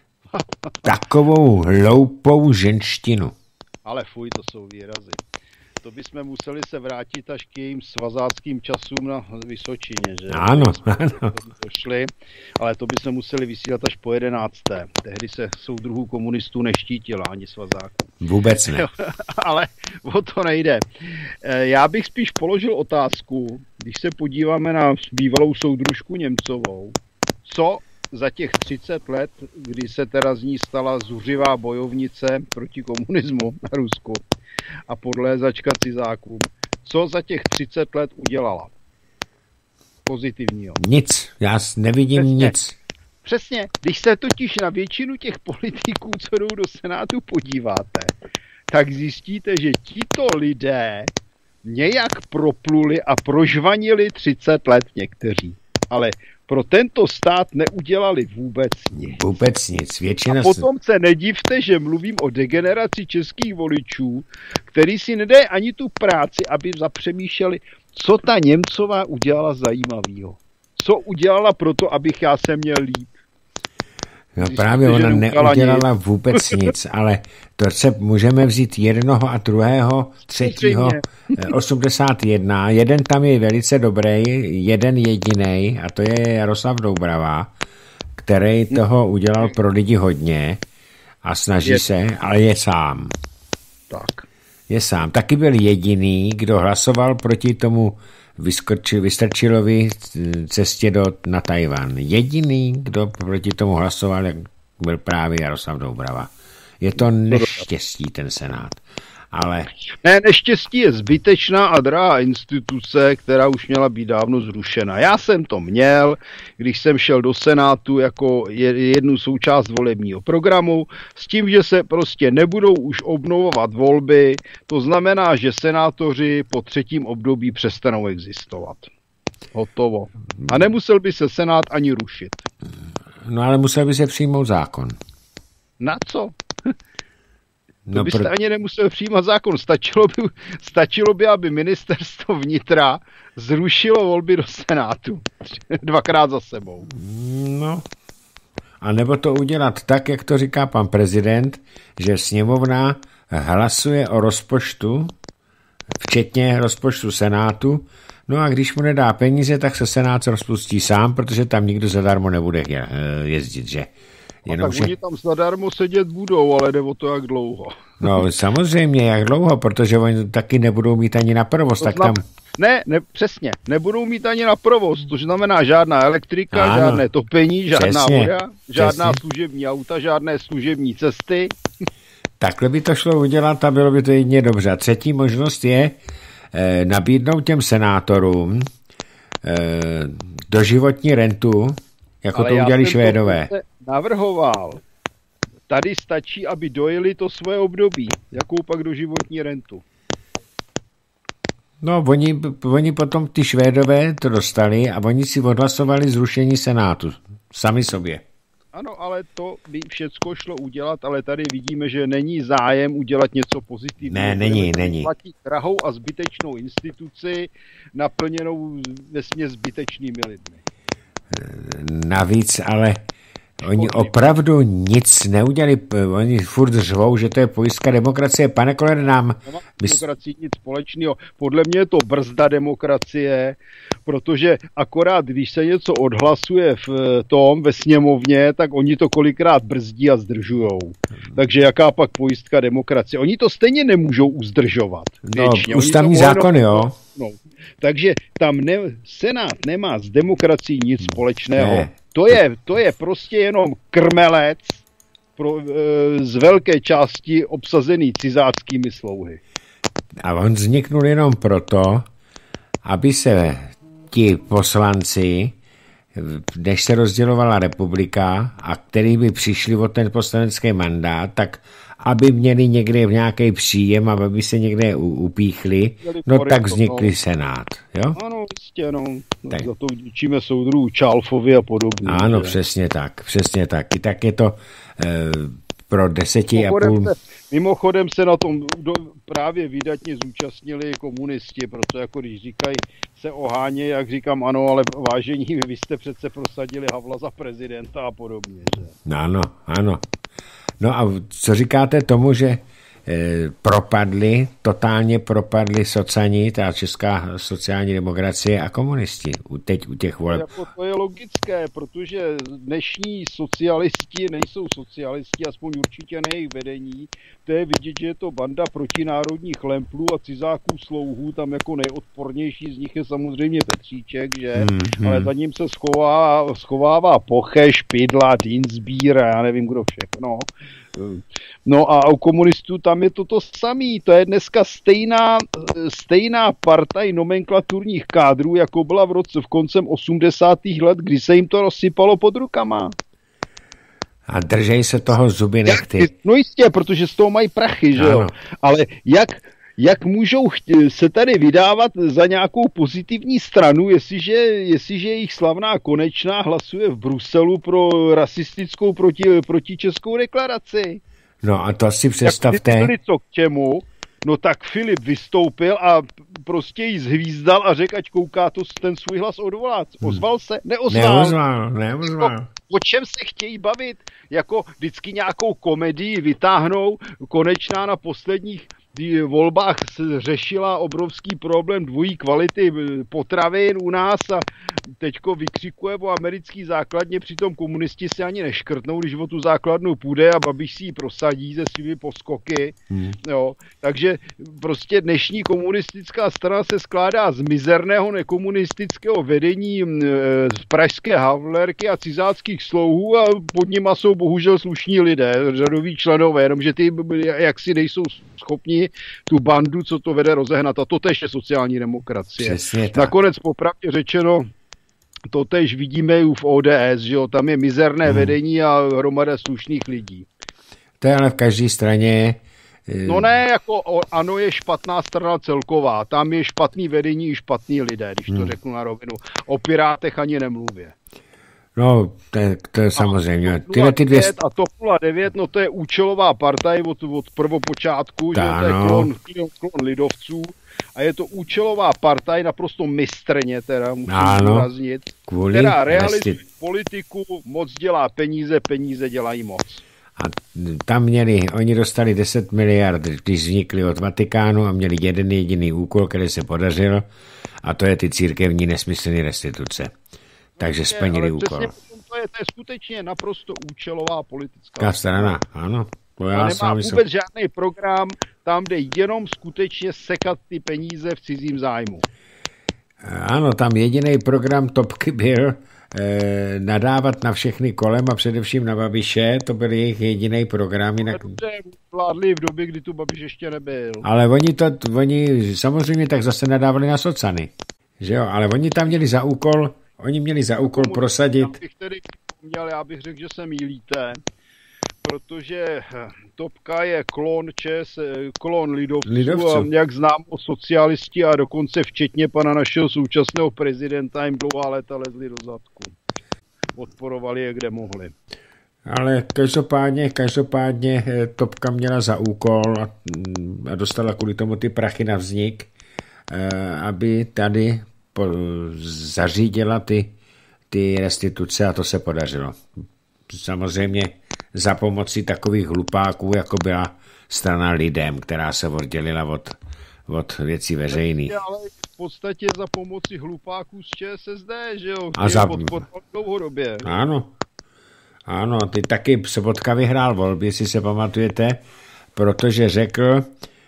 Takovou hloupou ženštinu. Ale fuj, to jsou výrazy. To bychom museli se vrátit až k jejím svazáckým časům na Vysočině, že? Ano, ano. Došli, ale to bychom museli vysílat až po jedenácté. Tehdy se soudruhů komunistů neštítila ani svazáků. Vůbec ne. Ale o to nejde. Já bych spíš položil otázku, když se podíváme na bývalou soudružku Němcovou, co za těch třicet let, kdy se teda z ní stala zuřivá bojovnice proti komunismu na Rusku a podlézačka cizákům, co za těch třicet let udělala pozitivního? Nic, já nevidím Přesně. nic. Přesně, když se totiž na většinu těch politiků, co jdou do Senátu, podíváte, tak zjistíte, že tito lidé nějak propluli a prožvanili třicet let někteří. Ale pro tento stát neudělali vůbec nic. Vůbec nic. Většina... A potom se nedivte, že mluvím o degeneraci českých voličů, který si nedají ani tu práci, aby zapřemýšleli, co ta Němcová udělala zajímavého. Co udělala proto, abych já se měl líp. No právě ona neudělala nic. Vůbec nic, ale to se můžeme vzít jednoho a druhého, třetího, osmdesát jedna. Jeden tam je velice dobrý, jeden jedinej, a to je Jaroslav Doubrava, který toho udělal pro lidi hodně a snaží je. se, ale je sám. Tak. Je sám. Taky byl jediný, kdo hlasoval proti tomu Vystrčilovi cestě do, na Tajvan. Jediný, kdo proti tomu hlasoval, byl právě Jaroslav Doubrava. Je to neštěstí, ten Senát. Ale... Ne, neštěstí je zbytečná a drahá instituce, která už měla být dávno zrušena. Já jsem to měl, když jsem šel do Senátu jako jednu součást volebního programu, s tím, že se prostě nebudou už obnovovat volby, to znamená, že senátoři po třetím období přestanou existovat. Hotovo. A nemusel by se Senát ani rušit. No ale musel by se přijmout zákon. Na co? To No, byste pro... ani nemusel přijímat zákon. Stačilo by, stačilo by, aby ministerstvo vnitra zrušilo volby do Senátu. Dvakrát za sebou. No. A nebo to udělat tak, jak to říká pan prezident, že sněmovna hlasuje o rozpočtu, včetně rozpočtu Senátu, no a když mu nedá peníze, tak se Senát rozpustí sám, protože tam nikdo zadarmo nebude jezdit, že? Jenom, tak že... oni tam zadarmo sedět budou, ale jde o to, jak dlouho. No samozřejmě, jak dlouho, protože oni taky nebudou mít ani na provoz. To tak znam... tam... Ne, ne, přesně, nebudou mít ani na provoz, to znamená žádná elektrika, ano, žádné topení, žádná přesně, voda, žádná přesně. služební auta, žádné služební cesty. Takhle by to šlo udělat a bylo by to jedině dobře. A třetí možnost je eh, nabídnout těm senátorům eh, doživotní rentu, jako ale to udělali Švédové. Navrhoval. Tady stačí, aby dojeli to svoje období. Jakou pak doživotní rentu? No, oni, oni potom ty Švédové to dostali a oni si odhlasovali zrušení Senátu. Sami sobě. Ano, ale to by všecko šlo udělat, ale tady vidíme, že není zájem udělat něco pozitivního. Ne, není, není. Platí drahou a zbytečnou instituci, naplněnou vesměs zbytečnými lidmi. Navíc, ale Oni opravdu nic neudělali, oni furt řvou, že to je pojistka demokracie. Pane Kollere, nám... Nemá demokracii nic společného. Podle mě je to brzda demokracie, protože akorát, když se něco odhlasuje v tom, ve sněmovně, tak oni to kolikrát brzdí a zdržujou. Takže jaká pak pojistka demokracie? Oni to stejně nemůžou uzdržovat. No, ústavní zákon, jo. No. Takže tam ne, Senát nemá s demokracií nic společného. Ne. To je, to je prostě jenom krmelec pro, e, z velké části obsazený cizáckými slouhy. A on vzniknul jenom proto, aby se ti poslanci, než se rozdělovala republika a který by přišli o ten poslanecký mandát, tak aby měli někde nějaký příjem, aby se někde upíchli, no tak vznikli Senát. Jo? Ano, jistě, no. Tak. Za to vděčíme soudruhu Čálfovi a podobně. Ano, že? Přesně tak, přesně tak. I tak je to eh, pro deseti mimochodem a půl... Se, mimochodem se na tom do, právě výdatně zúčastnili komunisti, proto jako když říkají, se ohánějí, jak říkám, ano, ale vážení, vy jste přece prosadili Havla za prezidenta a podobně. Že? Ano, ano. No a co říkáte tomu, že e, propadli, totálně propadli socani, ta česká sociální demokracie a komunisti u, teď u těch voleb? Jako to je logické, protože dnešní socialisti nejsou socialisti, aspoň určitě ne jejich vedení. To je vidět, že je to banda protinárodních lemplů a cizáků slouhů, tam jako nejodpornější z nich je samozřejmě Petříček, že? Hmm, hmm. Ale za ním se schová, schovává Poche, Špidla, Dienstbier a já nevím kdo všechno. No a u komunistů tam je to to samý, to je dneska stejná, stejná partaj nomenklaturních kádrů, jako byla v roce v koncem osmdesátých let, kdy se jim to rozsypalo pod rukama. A držej se toho zuby nechty. No jistě, protože z toho mají prachy, že jo. Ale jak, jak můžou se tady vydávat za nějakou pozitivní stranu, jestliže, jestliže jejich slavná Konečná hlasuje v Bruselu pro rasistickou proti, protičeskou deklaraci? No a to si představte. Jak co k čemu, no tak Filip vystoupil a prostě jí zhvízdal a řekl, ať kouká to ten svůj hlas odvolat. Ozval se? Neozval. Neozval, neozval. O čem se chtějí bavit? Jako vždycky nějakou komedii vytáhnou. Konečná na posledních volbách se řešila obrovský problém dvojí kvality potravin u nás a teďko vykřikuje o americký základně, přitom komunisti si ani neškrtnou, když o tu základnu půjde a Babiš si ji prosadí se svými poskoky. Hmm. Jo. Takže prostě dnešní komunistická strana se skládá z mizerného nekomunistického vedení z pražské Havlerky a cizáckých slouhů a pod nima jsou bohužel slušní lidé, řadoví členové, jenomže ty jaksi nejsou schopni tu bandu, co to vede, rozehnat. A to tež je sociální demokracie. Nakonec popravdě řečeno, to tež vidíme i v O D S, že jo, tam je mizerné hmm. vedení a hromada slušných lidí. To je ale v každé straně. No ne, jako ANO je špatná strana celková, tam je špatný vedení i špatný lidé, když to hmm. řeknu na rovinu. O Pirátech ani nemluvě. No, to je, to je samozřejmě. Tyhle ty dvě... A TOP nula devět, no to je účelová partaj od, od prvopočátku, že to je klon, klon lidovců a je to účelová partaj naprosto mistrně, teda musím zdůraznit, která realizuje politiku, moc dělá peníze, peníze dělají moc. A tam měli, oni dostali deset miliard, když vznikli od Vatikánu a měli jeden jediný úkol, který se podařil, a to je ty církevní nesmyslné restituce. Takže splnili úkol. To je, to je skutečně naprosto účelová politická strana. Ano. To já nemá vůbec jsem... žádný program, tam jde jenom skutečně sekat ty peníze v cizím zájmu. Ano, tam jediný program Topky byl eh, nadávat na všechny kolem a především na Babiše, to byl jejich jediný program. Jinak... Vládli v době, kdy tu Babiš ještě nebyl. Ale oni, to, oni samozřejmě tak zase nadávali na socany. Že jo? Ale oni tam měli za úkol Oni měli za úkol prosadit... Já bych tedy měl, já bych řekl, že se mýlíte, protože Topka je klon Čes, klon lidovců, lidovců. A jak znám o socialisti a dokonce včetně pana našeho současného prezidenta jim dlouhá léta lezli do zadku. Odporovali je, kde mohli. Ale každopádně, každopádně Topka měla za úkol a, a dostala kvůli tomu ty prachy na vznik, aby tady po, zařídila ty, ty restituce a to se podařilo. samozřejmě za pomoci takových hlupáků, jako byla strana Lidem, která se oddělila od, od věcí veřejných. Ale v podstatě za pomoci hlupáků z ČSSD, že jo? A za... dlouhodobě. Ano. Ano, ty taky Sobotka vyhrál volby, jestli se pamatujete, protože řekl,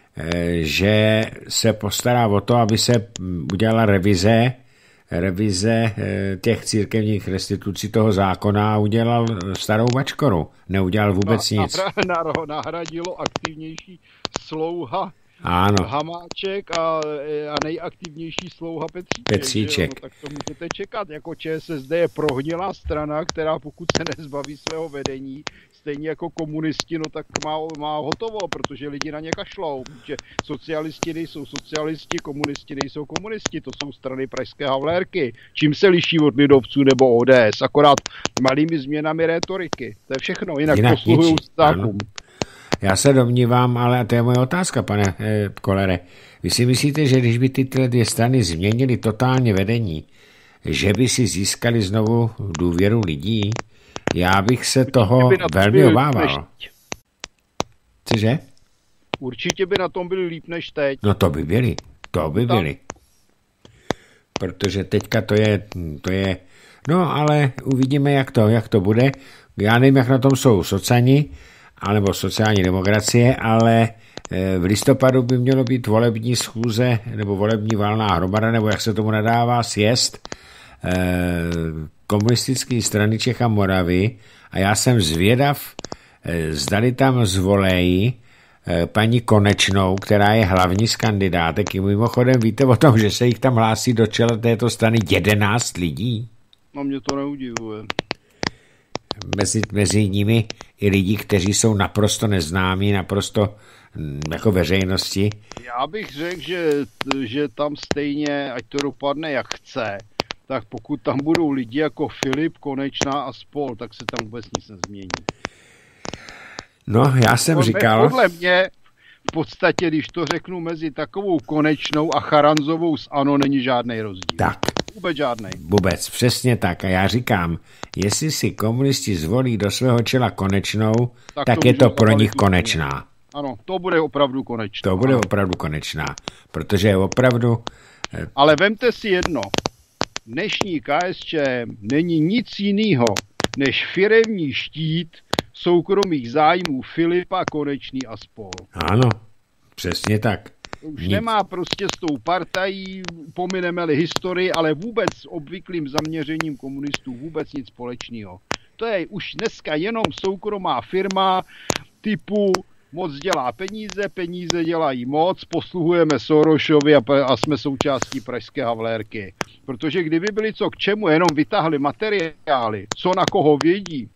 že se postará o to, aby se udělala revize, revize těch církevních restitucí toho zákona a udělal starou bačkoru. Neudělal vůbec na, nic. Nahradilo aktivnější slouha ano. Hamáček a, a nejaktivnější slouha Petříček. Petříček. No, tak to můžete čekat. Jako ČSSD je prohnilá strana, která pokud se nezbaví svého vedení, stejně jako komunisti, no tak má, má hotovo, protože lidi na ně kašlou. Protože socialisti nejsou socialisti, komunisti nejsou komunisti, to jsou strany pražské havlérky. Čím se liší od lidovců nebo O D S? Akorát malými změnami rétoriky. To je všechno, jinak, jinak posluhují stákům. Já se domnívám, ale to je moje otázka, pane eh, Kolere. Vy si myslíte, že když by ty tyhle dvě strany změnily totálně vedení, že by si získali znovu důvěru lidí? Já bych se toho velmi obával. Cože? Určitě by na tom byli líp než teď. No to by byli, to by byli. Protože teďka to je, to je, no ale uvidíme, jak to, jak to bude. Já nevím, jak na tom jsou socani, alebo sociální demokracie, ale v listopadu by mělo být volební schůze, nebo volební valná hromada, nebo jak se tomu nadává, sjezd komunistické strany Čech a Moravy a já jsem zvědav, zdali tam zvolejí paní Konečnou, která je hlavní z kandidátek. I mimochodem víte o tom, že se jich tam hlásí do čela této strany jedenáct lidí? No mě to neudivuje. Mezi, mezi nimi i lidi, kteří jsou naprosto neznámí, naprosto jako veřejnosti. Já bych řekl, že, že tam stejně, ať to dopadne jak chce, tak pokud tam budou lidi jako Filip, Konečná a spol, tak se tam vůbec nic nezmění. No, já jsem podle, říkal... Podle mě, v podstatě, když to řeknu, mezi takovou Konečnou a Charanzovou s ANO není žádný rozdíl. Tak. Vůbec žádný. Vůbec, přesně tak. A já říkám, jestli si komunisti zvolí do svého čela Konečnou, tak, tak to je to pro nich Konečná. Ano, to bude opravdu Konečná. To bude ano. opravdu Konečná, protože je opravdu... Ale vemte si jedno. Dnešní K S Č není nic jiného než firemní štít soukromých zájmů Filipa, Konečný a spol. Ano, přesně tak. Už nic. Nemá prostě s tou partají, pomineme-li historii, ale vůbec s obvyklým zaměřením komunistů vůbec nic společného. To je už dneska jenom soukromá firma typu moc dělá peníze, peníze dělají moc, posluhujeme Sorošovi a, a jsme součástí pražské havlérky. Protože kdyby byli co k čemu, jenom vytáhli materiály, co na koho vědí,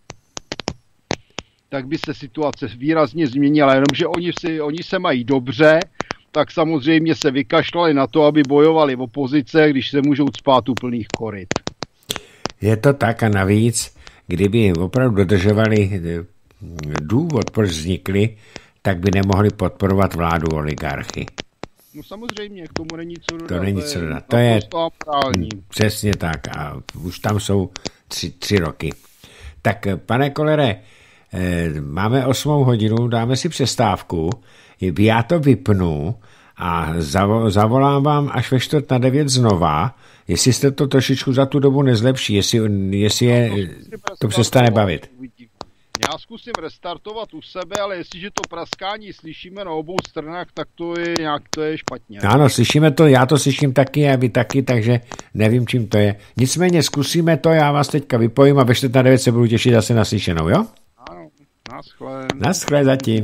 tak by se situace výrazně změnila. Jenomže oni, si, oni se mají dobře, tak samozřejmě se vykašlali na to, aby bojovali v opozice, když se můžou cpát u plných koryt. Je to tak a navíc, kdyby opravdu dodržovali důvod, proč vznikly, tak by nemohli podporovat vládu oligarchy. No samozřejmě, k tomu není co dodat. To není co dodat. To je právní. Přesně tak a už tam jsou tři, tři roky. Tak, pane Kolere, máme osmou hodinu, dáme si přestávku, já to vypnu a zavolám vám až ve čtvrt na devět znova, jestli jste to trošičku za tu dobu nezlepší, jestli, jestli je, to přestane bavit. Já zkusím restartovat u sebe, ale jestliže to praskání slyšíme na obou stranách, tak to je nějak to je špatně. Ano, slyšíme to, já to slyším taky a vy taky, takže nevím, čím to je. Nicméně zkusíme to, já vás teďka vypojím a ve čtvrt na devět se budu těšit zase na slyšenou, jo? Ano, naschle. Naschle zatím.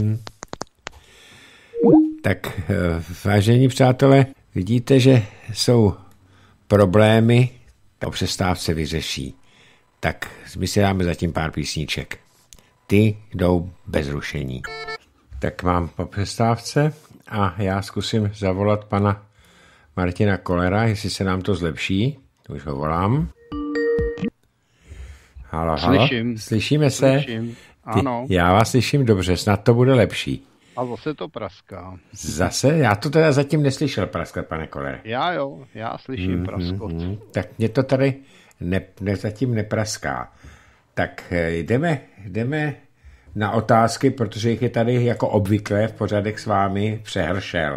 Tak, vážení přátelé, vidíte, že jsou problémy, o přestávce vyřeší. Tak my si dáme zatím pár písniček. Ty jdou bez rušení. Tak mám po přestávce a já zkusím zavolat pana Martina Kolera, jestli se nám to zlepší. Už ho volám. Halo, halo. Slyším. Slyšíme se? Slyším. Ano. Ty, já vás slyším dobře, snad to bude lepší. A zase to praská. Zase? Já to teda zatím neslyšel praskat, pane Kolere. Já jo, já slyším mm, praskot. Mm, tak mě to tady ne, ne, zatím nepraská. Tak jdeme, jdeme na otázky, protože jich je tady jako obvykle v pořadech s vámi přehršel.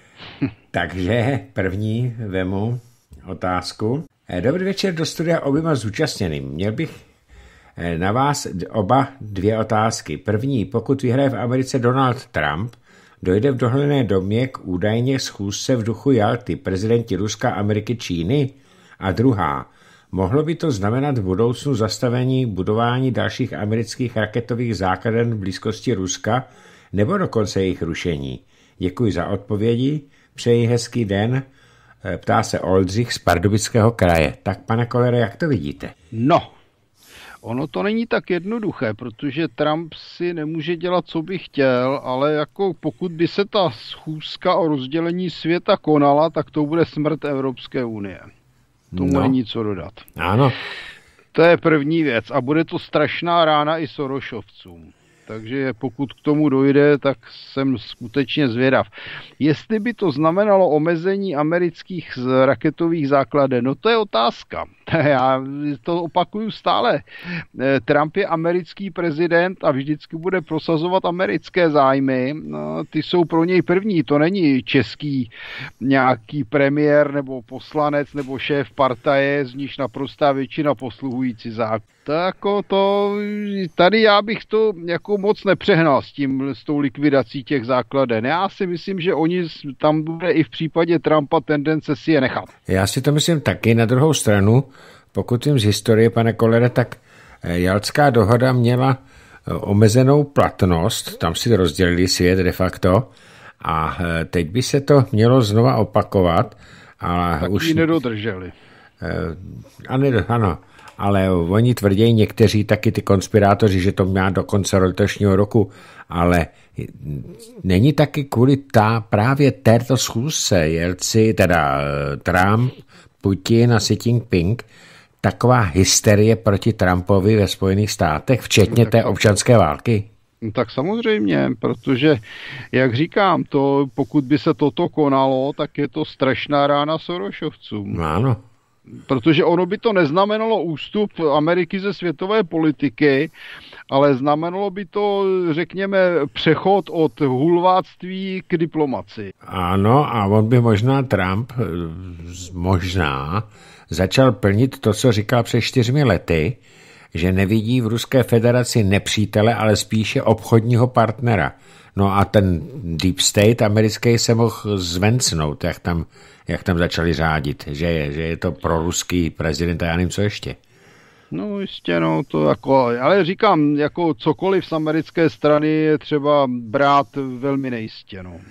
Takže první vemu otázku. Dobrý večer do studia oběma zúčastněným. Měl bych na vás oba dvě otázky. První, pokud vyhraje v Americe Donald Trump, dojde v dohledné době k údajně schůzce v duchu Jalty prezidenti Ruska, Ameriky, Číny? A druhá, mohlo by to znamenat v budoucnu zastavení budování dalších amerických raketových základen v blízkosti Ruska nebo dokonce jejich rušení? Děkuji za odpovědi, přeji hezký den, ptá se Oldřich z Pardubického kraje. Tak, pane Kollere, jak to vidíte? No, ono to není tak jednoduché, protože Trump si nemůže dělat, co by chtěl, ale jako pokud by se ta schůzka o rozdělení světa konala, tak to bude smrt Evropské unie. Tomu No. není co dodat. Ano, To je první věc a bude to strašná rána i Sorošovcům. Takže pokud k tomu dojde, tak jsem skutečně zvědav. Jestli by to znamenalo omezení amerických raketových základen, no to je otázka. Já to opakuju stále. Trump je americký prezident a vždycky bude prosazovat americké zájmy. No, ty jsou pro něj první. To není český nějaký premiér nebo poslanec nebo šéf partaje, z níž naprostá většina posluhující zákon. Tak jako to, tady já bych to jako moc nepřehnal s tím, s tou likvidací těch základen. Já si myslím, že oni tam bude i v případě Trumpa tendence si je nechat. já si to myslím taky. Na druhou stranu, pokud vím z historie, pane Kollere, tak Jaltská dohoda měla omezenou platnost, tam si rozdělili svět de facto a teď by se to mělo znova opakovat. Ale tak už ji nedodrželi. Ano, ale oni tvrdí někteří taky ty konspirátoři, že to má do konce letošního roku, ale není taky kvůli ta, právě této schůzce Jelci, teda Trump, Putin a Xi Jinping, taková hysterie proti Trumpovi ve Spojených státech, včetně té občanské války? No tak samozřejmě, protože, jak říkám, to, pokud by se toto konalo, tak je to strašná rána Sorošovcům. No ano. Protože ono by to neznamenalo ústup Ameriky ze světové politiky, ale znamenalo by to, řekněme, přechod od hulváctví k diplomaci. Ano, a on by možná Trump, možná, začal plnit to, co říkal před čtyřmi lety, že nevidí v Ruské federaci nepřítele, ale spíše obchodního partnera. No a ten Deep State americký se mohl zvencnout, jak tam, jak tam začali řádit, že je, že je to proruský prezident a já nevím, co ještě. No jistě, no to jako, ale říkám, jako cokoliv z americké strany je třeba brát velmi nejistě, no.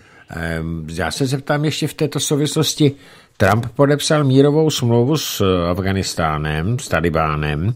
Já se zeptám ještě v této souvislosti, Trump podepsal mírovou smlouvu s Afganistánem, s Talibánem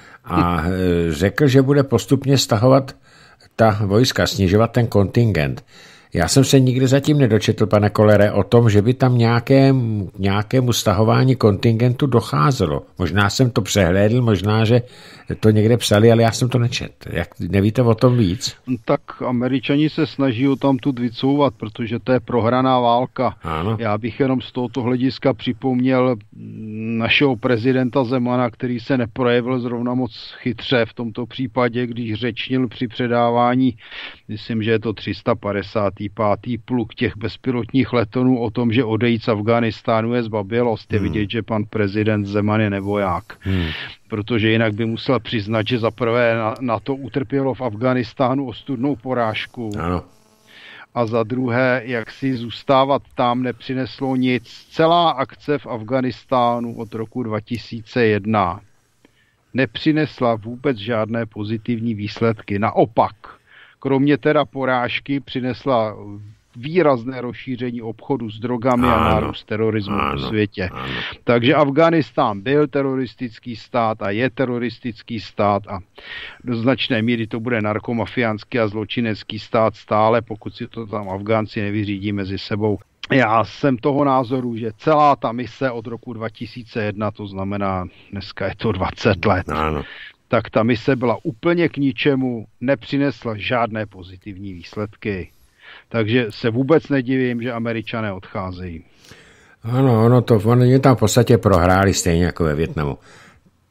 a řekl, že bude postupně stahovat ta vojska, snižovat ten kontingent. Já jsem se nikdy zatím nedočetl, pane Kollere, o tom, že by tam nějaké, nějakému stahování kontingentu docházelo. Možná jsem to přehlédl, možná, že to někde psali, ale já jsem to nečet. Jak, nevíte o tom víc? Tak Američani se snaží o tam tu vycouvat, protože to je prohraná válka. Ano. Já bych jenom z tohoto hlediska připomněl našeho prezidenta Zemana, který se neprojevil zrovna moc chytře v tomto případě, když řečnil při předávání, myslím, že je to tři sta padesátý pátý pluk těch bezpilotních letounů o tom, že odejít z Afghánistánu je zbabělost. Je hmm. vidět, že pan prezident Zeman je nevoják. Hmm. Protože jinak by musel přiznat, že zaprvé na, na to utrpělo v Afghánistánu ostudnou porážku. Ano. A za druhé, jak si zůstávat tam nepřineslo nic. Celá akce v Afghánistánu od roku dva tisíce jedna nepřinesla vůbec žádné pozitivní výsledky. Naopak, kromě teda porážky přinesla výrazné rozšíření obchodu s drogami ano, a nárůst terorismu v světě. Ano. Takže Afghánistán byl teroristický stát a je teroristický stát a do značné míry to bude narkomafiánský a zločinecký stát stále, pokud si to tam Afgánci nevyřídí mezi sebou. Já jsem toho názoru, že celá ta mise od roku dva tisíce jedna, to znamená dneska je to dvacet let, ano. tak ta mise byla úplně k ničemu, nepřinesla žádné pozitivní výsledky. Takže se vůbec nedivím, že Američané odcházejí. Ano, ono to, oni tam v podstatě prohráli stejně jako ve Vietnamu.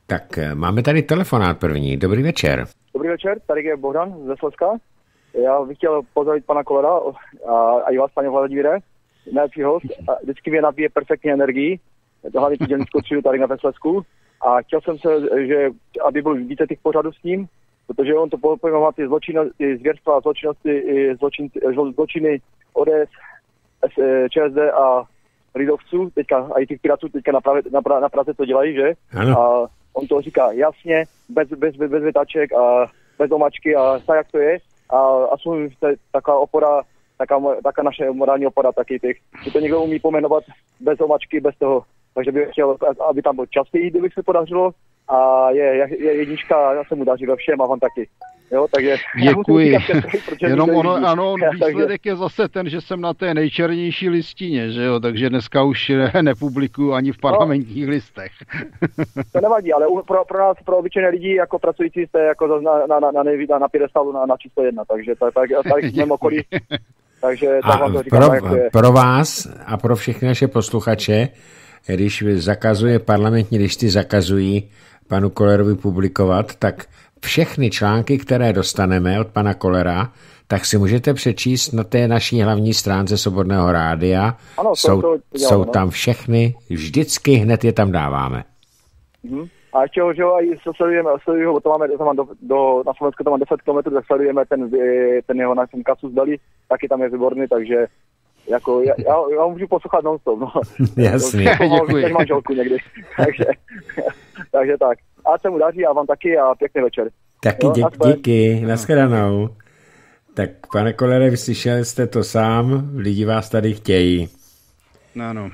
Tak máme tady telefonát první. Dobrý večer. Dobrý večer, tady je Bohdan ze Slezska. Já bych chtěl pozdravit pana Kollera a, a i vás, paní Vladimíre. Nejlepší host. A vždycky mě nabíje perfektní energii. Hlavně tu dělnickou třídu tady na Slezsku. A chtěl jsem se, že aby byl více těch pořadů s ním, protože on to pojmenovat ty zločiny, ty zvěrstva, zločinnosti, zločin, zločiny O D S, ČSD a lidovců, teďka a i těch pirátů teďka na, Praze, na, na Praze to dělají, že? Ano. A on to říká jasně, bez, bez, bez, bez větaček a bez omačky a tak, jak to je. A aspoň taková opora, taká, taká naše morální opora, taky těch, že to někdo umí pomenovat bez omačky, bez toho. Takže bych chtěl, aby tam byl častěji, kdyby se podařilo. A je, je jednička, já se mu daří ve všem a on taky. Jo, takže děkuji. Já Jenom ono, ano, výsledek je zase ten, že jsem na té nejčernější listině, že jo, takže dneska už nepublikuju ani v parlamentních no, listech. To nevadí, ale pro, pro nás, pro obyčejné lidi, jako pracující, jste jako na, na, na, na, na, na pědestalu na, na číslo jedna, takže tak, tak, tak jsme okolí. Takže tak vám to říkám, pro, tak, je. pro vás a pro všechny naše posluchače, když zakazuje parlamentní listy, zakazují panu Kollerovi publikovat, tak všechny články, které dostaneme od pana Kollera, tak si můžete přečíst na té naší hlavní stránce Svobodného rádia. Ano, jsou, to, to dělám, jsou no. Tam všechny, vždycky hned je tam dáváme. Hmm. A ještě ho, že ho i sledujeme, sledujeme, to máme, to mám do, do, na Slovensku to mám deset kilometrů, tak sledujeme ten, ten jeho na ten kasus dali, taky tam je výborný, takže jako, já, já, já můžu poslouchat non-stop, no. Jasně. Děkuji. Teď manželku někdy, takže, takže tak. A se mu daří a vám taky a pěkný večer. Taky dě, díky, nashledanou. Tak pane Kollere, vyslyšeli jste to sám, lidi vás tady chtějí. Ano.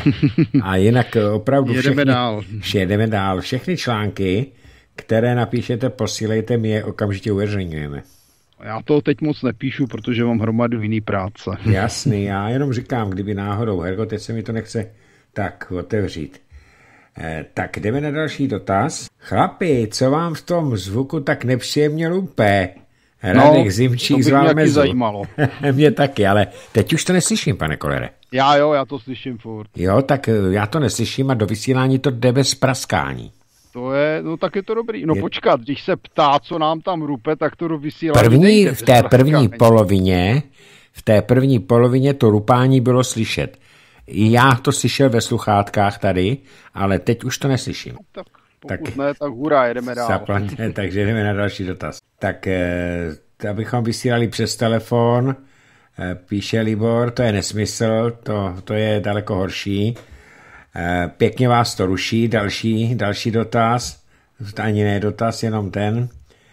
A jinak opravdu jedeme všechny, dál. jedeme dál. Všechny články, které napíšete, posílejte, my je okamžitě uveřejňujeme. Já to teď moc nepíšu, protože mám hromadu jiný práce. Jasný, já jenom říkám, kdyby náhodou, Hergo, teď se mi to nechce tak otevřít. Eh, tak jdeme na další dotaz. Chlapi, co vám v tom zvuku tak nepříjemně lupe? Radek no, Zimčík z Valmezu. Zajímalo. Mě taky, ale teď už to neslyším, pane Kollere. Já jo, já to slyším furt. Jo, tak já to neslyším a do vysílání to jde bez praskání. To je, no tak je to dobrý. No je... počkat, když se ptá, co nám tam rupe, tak to do vysílání první, nejde. V té první polovině, v té první polovině to rupání bylo slyšet. Já to slyšel ve sluchátkách tady, ale teď už to neslyším. Tak pokud tak, ne, tak hurá, jedeme dál. Zaplatně, takže jdeme na další dotaz. Tak eh, abychom vysílali přes telefon, eh, píše Libor, to je nesmysl, to, to je daleko horší. Eh, pěkně vás to ruší, další, další dotaz, ani ne dotaz, jenom ten.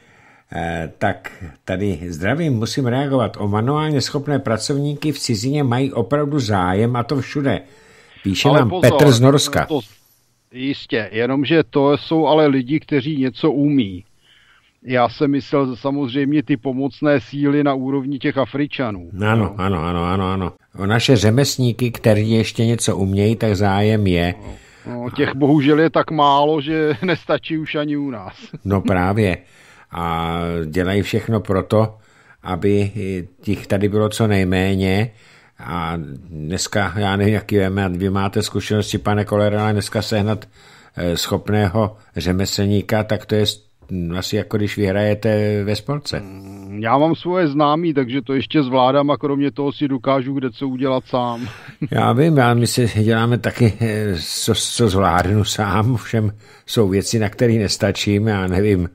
Eh, tak tady zdravím, musím reagovat. O manuálně schopné pracovníky v cizině mají opravdu zájem a to všude. Píše ale nám pozor, Petr z Norska. To, jistě, jenomže to jsou ale lidi, kteří něco umí. Já jsem myslel samozřejmě ty pomocné síly na úrovni těch Afričanů. Ano, no. ano, ano, ano, ano. O naše řemeslníky, kteří ještě něco umějí, tak zájem je. No, no, těch bohužel je tak málo, že nestačí už ani u nás. No právě. A dělají všechno proto, aby těch tady bylo co nejméně. A dneska, já nevím, jaký víme, vy máte zkušenosti, pane Kollere, ale dneska sehnat schopného řemeslníka, tak to je asi jako když vyhrajete ve sportce. Já mám svoje známí, takže to ještě zvládám a kromě toho si dokážu kde co udělat sám. Já vím, já my si děláme taky, co, co zvládnu sám, všem jsou věci, na které nestačím, já nevím,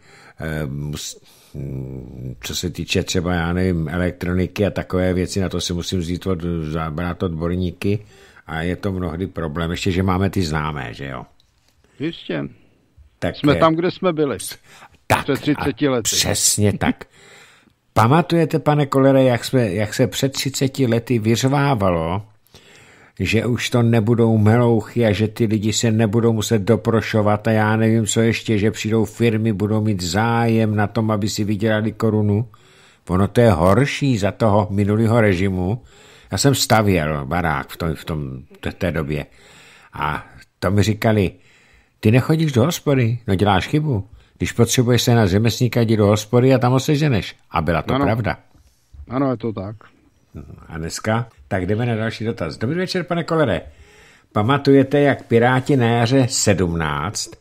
co se týče třeba, já nevím, elektroniky a takové věci, na to si musím vzít od, zabrat odborníky a je to mnohdy problém, ještě, že máme ty známé, že jo? Jistě. Tak, jsme tam, kde jsme byli. Tak, před třiceti lety. Přesně tak. Pamatujete, pane Kollere, jak, jsme, jak se před třiceti lety vyřvávalo, že už to nebudou melouchy a že ty lidi se nebudou muset doprošovat a já nevím, co ještě, že přijdou firmy, budou mít zájem na tom, aby si vydělali korunu. Ono to je horší za toho minulého režimu. Já jsem stavěl barák v, tom, v tom, té době a to mi říkali, ty nechodíš do hospody, no děláš chybu. Když potřebuješ se na řemeslníka, jdi do hospody a tam ho seženeš. A byla to ano. pravda. Ano, je to tak. A dneska? Tak jdeme na další dotaz. Dobrý večer, pane Kollere. Pamatujete, jak Piráti na jaře sedmnáct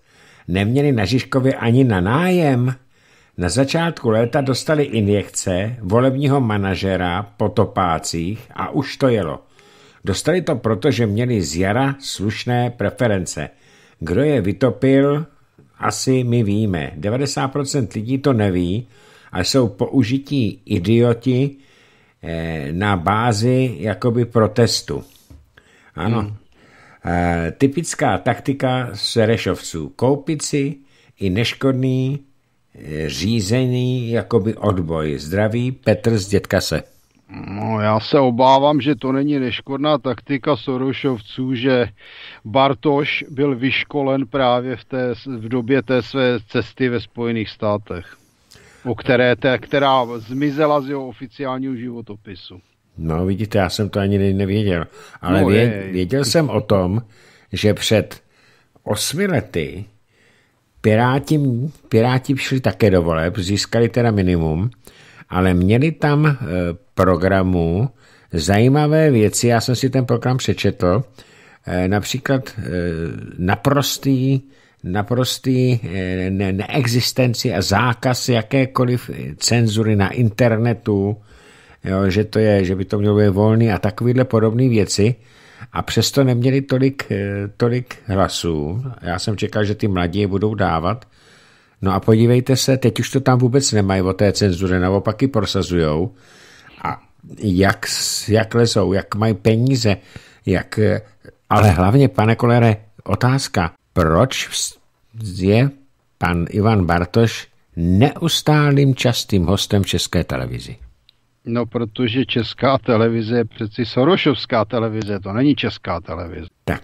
neměli na Žižkově ani na nájem. Na začátku léta dostali injekce volebního manažera po topácích a už to jelo. Dostali to proto, že měli z jara slušné preference. Kdo je vytopil, asi my víme. devadesát procent lidí to neví a jsou použití idioti eh, na bázi jakoby protestu. Ano. Hmm. Eh, typická taktika Serešovců. Koupit si i neškodný eh, řízený jakoby odboj. Zdraví Petr z Dětkase. No, já se obávám, že to není neškodná taktika Sorošovců, že Bartoš byl vyškolen právě v, té, v době té své cesty ve Spojených státech, o které, té, která zmizela z jeho oficiálního životopisu. No vidíte, já jsem to ani nevěděl, ale no, vě, věděl jsem o tom, že před osmi lety Piráti, Piráti šli také do voleb, získali teda minimum, ale měli tam e, programu zajímavé věci, já jsem si ten program přečetl, e, například e, naprostý, naprostý e, ne, neexistenci a zákaz jakékoliv cenzury na internetu, jo, že, to je, že by to mělo být volný a takovýhle podobné věci a přesto neměli tolik, e, tolik hlasů. Já jsem čekal, že ty mladí budou dávat. No a podívejte se, teď už to tam vůbec nemají o té cenzuře, naopak ji prosazujou. A jak, jak lezou, jak mají peníze, jak... Ale hlavně, pane Kolere, otázka, proč je pan Ivan Bartoš neustálým častým hostem v České televizi? No, protože Česká televize je přeci Sorošovská televize, to není Česká televize. Tak.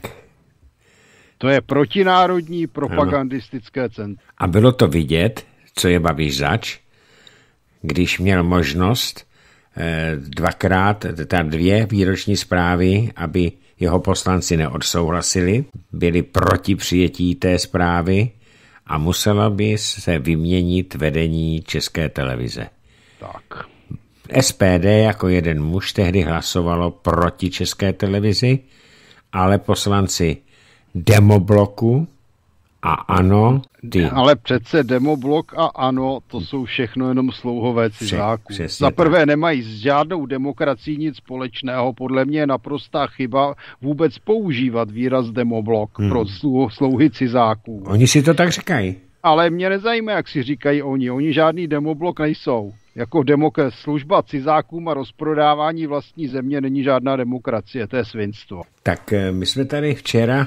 To je protinárodní propagandistické ano. centrum. A bylo to vidět, co je Babiš zač, když měl možnost eh, dvakrát, ta dvě výroční zprávy, aby jeho poslanci neodsouhlasili, byli proti přijetí té zprávy a muselo by se vyměnit vedení České televize. Tak. S P D jako jeden muž tehdy hlasovalo proti České televizi, ale poslanci Demobloku a ANO. Ty. Ale přece Demoblok a ANO, to jsou všechno jenom slouhové cizáků. Za prvé nemají s žádnou demokracií nic společného. Podle mě je naprostá chyba vůbec používat výraz Demoblok hmm. pro slouhy cizáků. Oni si to tak říkají. Ale mě nezajímá, jak si říkají oni. Oni žádný Demoblok nejsou. Jako demok- služba cizákům a rozprodávání vlastní země není žádná demokracie, to je svinstvo. Tak my jsme tady včera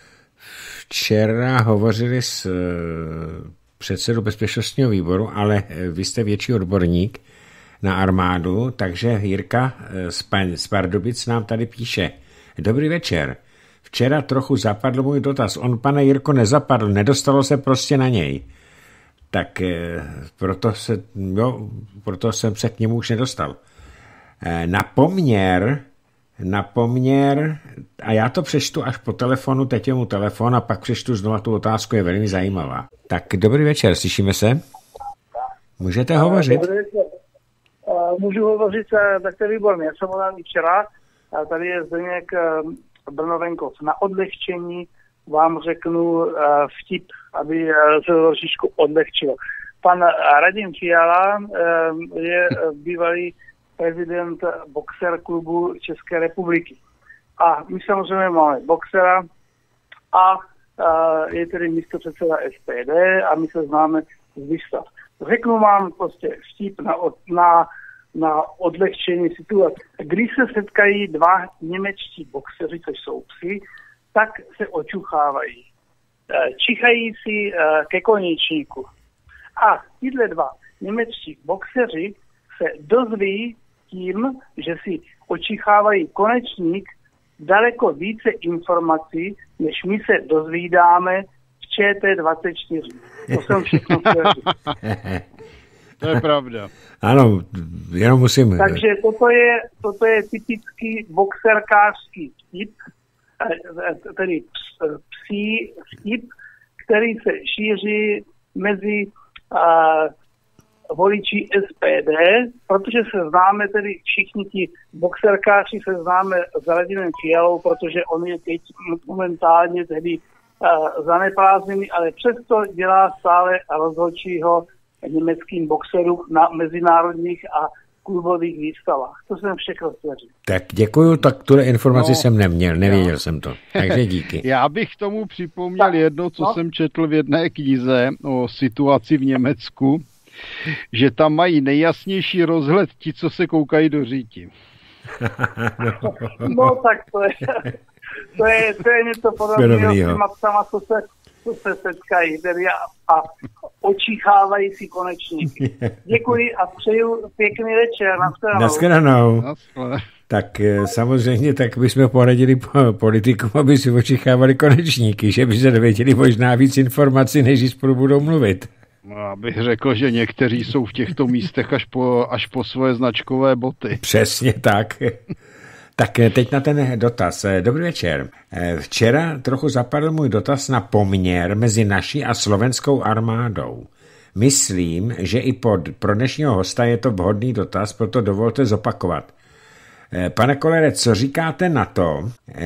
Včera hovořili s předsedou bezpečnostního výboru, ale vy jste větší odborník na armádu, takže Jirka z Pardubic nám tady píše. Dobrý večer. Včera trochu zapadl můj dotaz. On, pane Jirko, nezapadl, nedostalo se prostě na něj. Tak proto, se, jo, proto jsem se k němu už nedostal. Na poměr Na poměr, a já to přečtu až po telefonu, teď je mu telefon a pak přečtu znova tu otázku, je velmi zajímavá. Tak dobrý večer, slyšíme se? Můžete hovořit? Dobrý večer. Můžu hovořit, tak to je výborně. Já jsem volal i včera, tady je Zdeněk Brnovenkov. Na odlehčení vám řeknu vtip, aby se trošičku odlehčilo. Pan Radim Fiala je bývalý prezident boxer klubu České republiky. A my samozřejmě máme boxera a, a je tedy místopředseda S P D a my se známe z výstav. Řeknu vám prostě vtip na, na, na odlehčení situace. Když se setkají dva němečtí boxeři, což jsou psi, tak se očuchávají. Čichají si ke konečníku. A tyhle dva němečtí boxeři se dozví tím, že si očichávají konečník, daleko více informací, než my se dozvídáme v Č T dvacet čtyři. To jsem všechno chtěl. To je pravda. Ano, jenom musím... Takže toto je, toto je typický boxerkářský vtip, tedy psí vtip, který se šíří mezi uh, voliči S P D, protože se známe tedy všichni ti boxerkáři se známe s Radimem Fialou, protože on je teď momentálně tedy zaneprázdněný, ale přesto dělá stále rozhodčího německým boxerům na mezinárodních a klubových výstavách. To jsem všechno chtěl říct. Tak děkuju, tak tuhle informaci no, jsem neměl, nevěděl já. jsem to. Takže díky. Já bych tomu připomněl tak, jedno, co no? jsem četl v jedné knize o situaci v Německu, že tam mají nejjasnější rozhled ti, co se koukají do říti. no. no tak to je, to je, to je něco podobného s těma psama, co se, co se setkají tedy a, a očíchávají si konečníky. Děkuji a přeju pěkný večer. Naschledanou. Naschledanou. Tak samozřejmě tak bychom poradili politikům, aby si očekávali konečníky, že by se dověděli možná víc informací, než spolu budou mluvit. No, já bych řekl, že někteří jsou v těchto místech až po, až po svoje značkové boty. Přesně tak. Tak teď na ten dotaz. Dobrý večer. Včera trochu zapadl můj dotaz na poměr mezi naší a slovenskou armádou. Myslím, že i pod, pro dnešního hosta je to vhodný dotaz, proto dovolte zopakovat. Pane Kolere, co říkáte na to,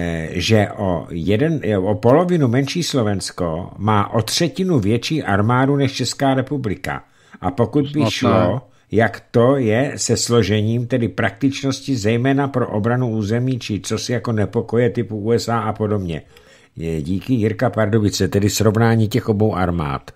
že o, jeden, o polovinu menší Slovensko má o třetinu větší armádu než Česká republika? A pokud by šlo, jak to je se složením, tedy praktičnosti, zejména pro obranu území, či co si jako nepokoje typu U S A a podobně? Díky, Jirka Pardubice, tedy srovnání těch obou armád.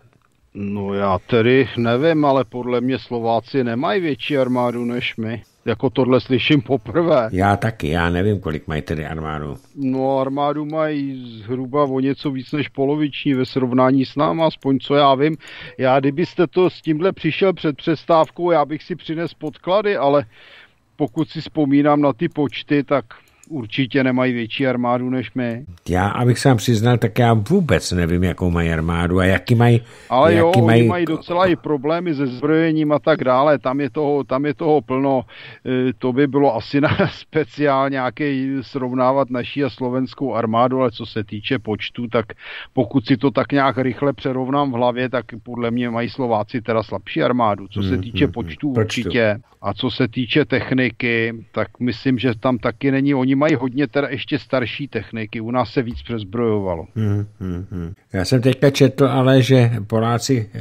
No já tedy nevím, ale podle mě Slováci nemají větší armádu než my. Jako tohle slyším poprvé. Já taky, já nevím, kolik mají tedy armádu. No armádu mají zhruba o něco víc než poloviční ve srovnání s námi, aspoň co já vím. Já kdybyste to s tímhle přišel před přestávkou, já bych si přinesl podklady, ale pokud si vzpomínám na ty počty, tak určitě nemají větší armádu než my. Já, abych sám přiznal, tak já vůbec nevím, jakou mají armádu a jaký mají... Ale jaký jo, mají... oni mají docela i problémy se zbrojením a tak dále, tam je toho, tam je toho plno. To by bylo asi na speciál nějaký srovnávat naší a slovenskou armádu, ale co se týče počtu, tak pokud si to tak nějak rychle přerovnám v hlavě, tak podle mě mají Slováci teda slabší armádu. Co se týče hmm, počtu, hmm, určitě. A co se týče techniky, tak myslím, že tam taky není. Oni mají hodně teda ještě starší techniky. U nás se víc přezbrojovalo. Hmm, hmm, hmm. Já jsem teďka četl, ale že Poláci,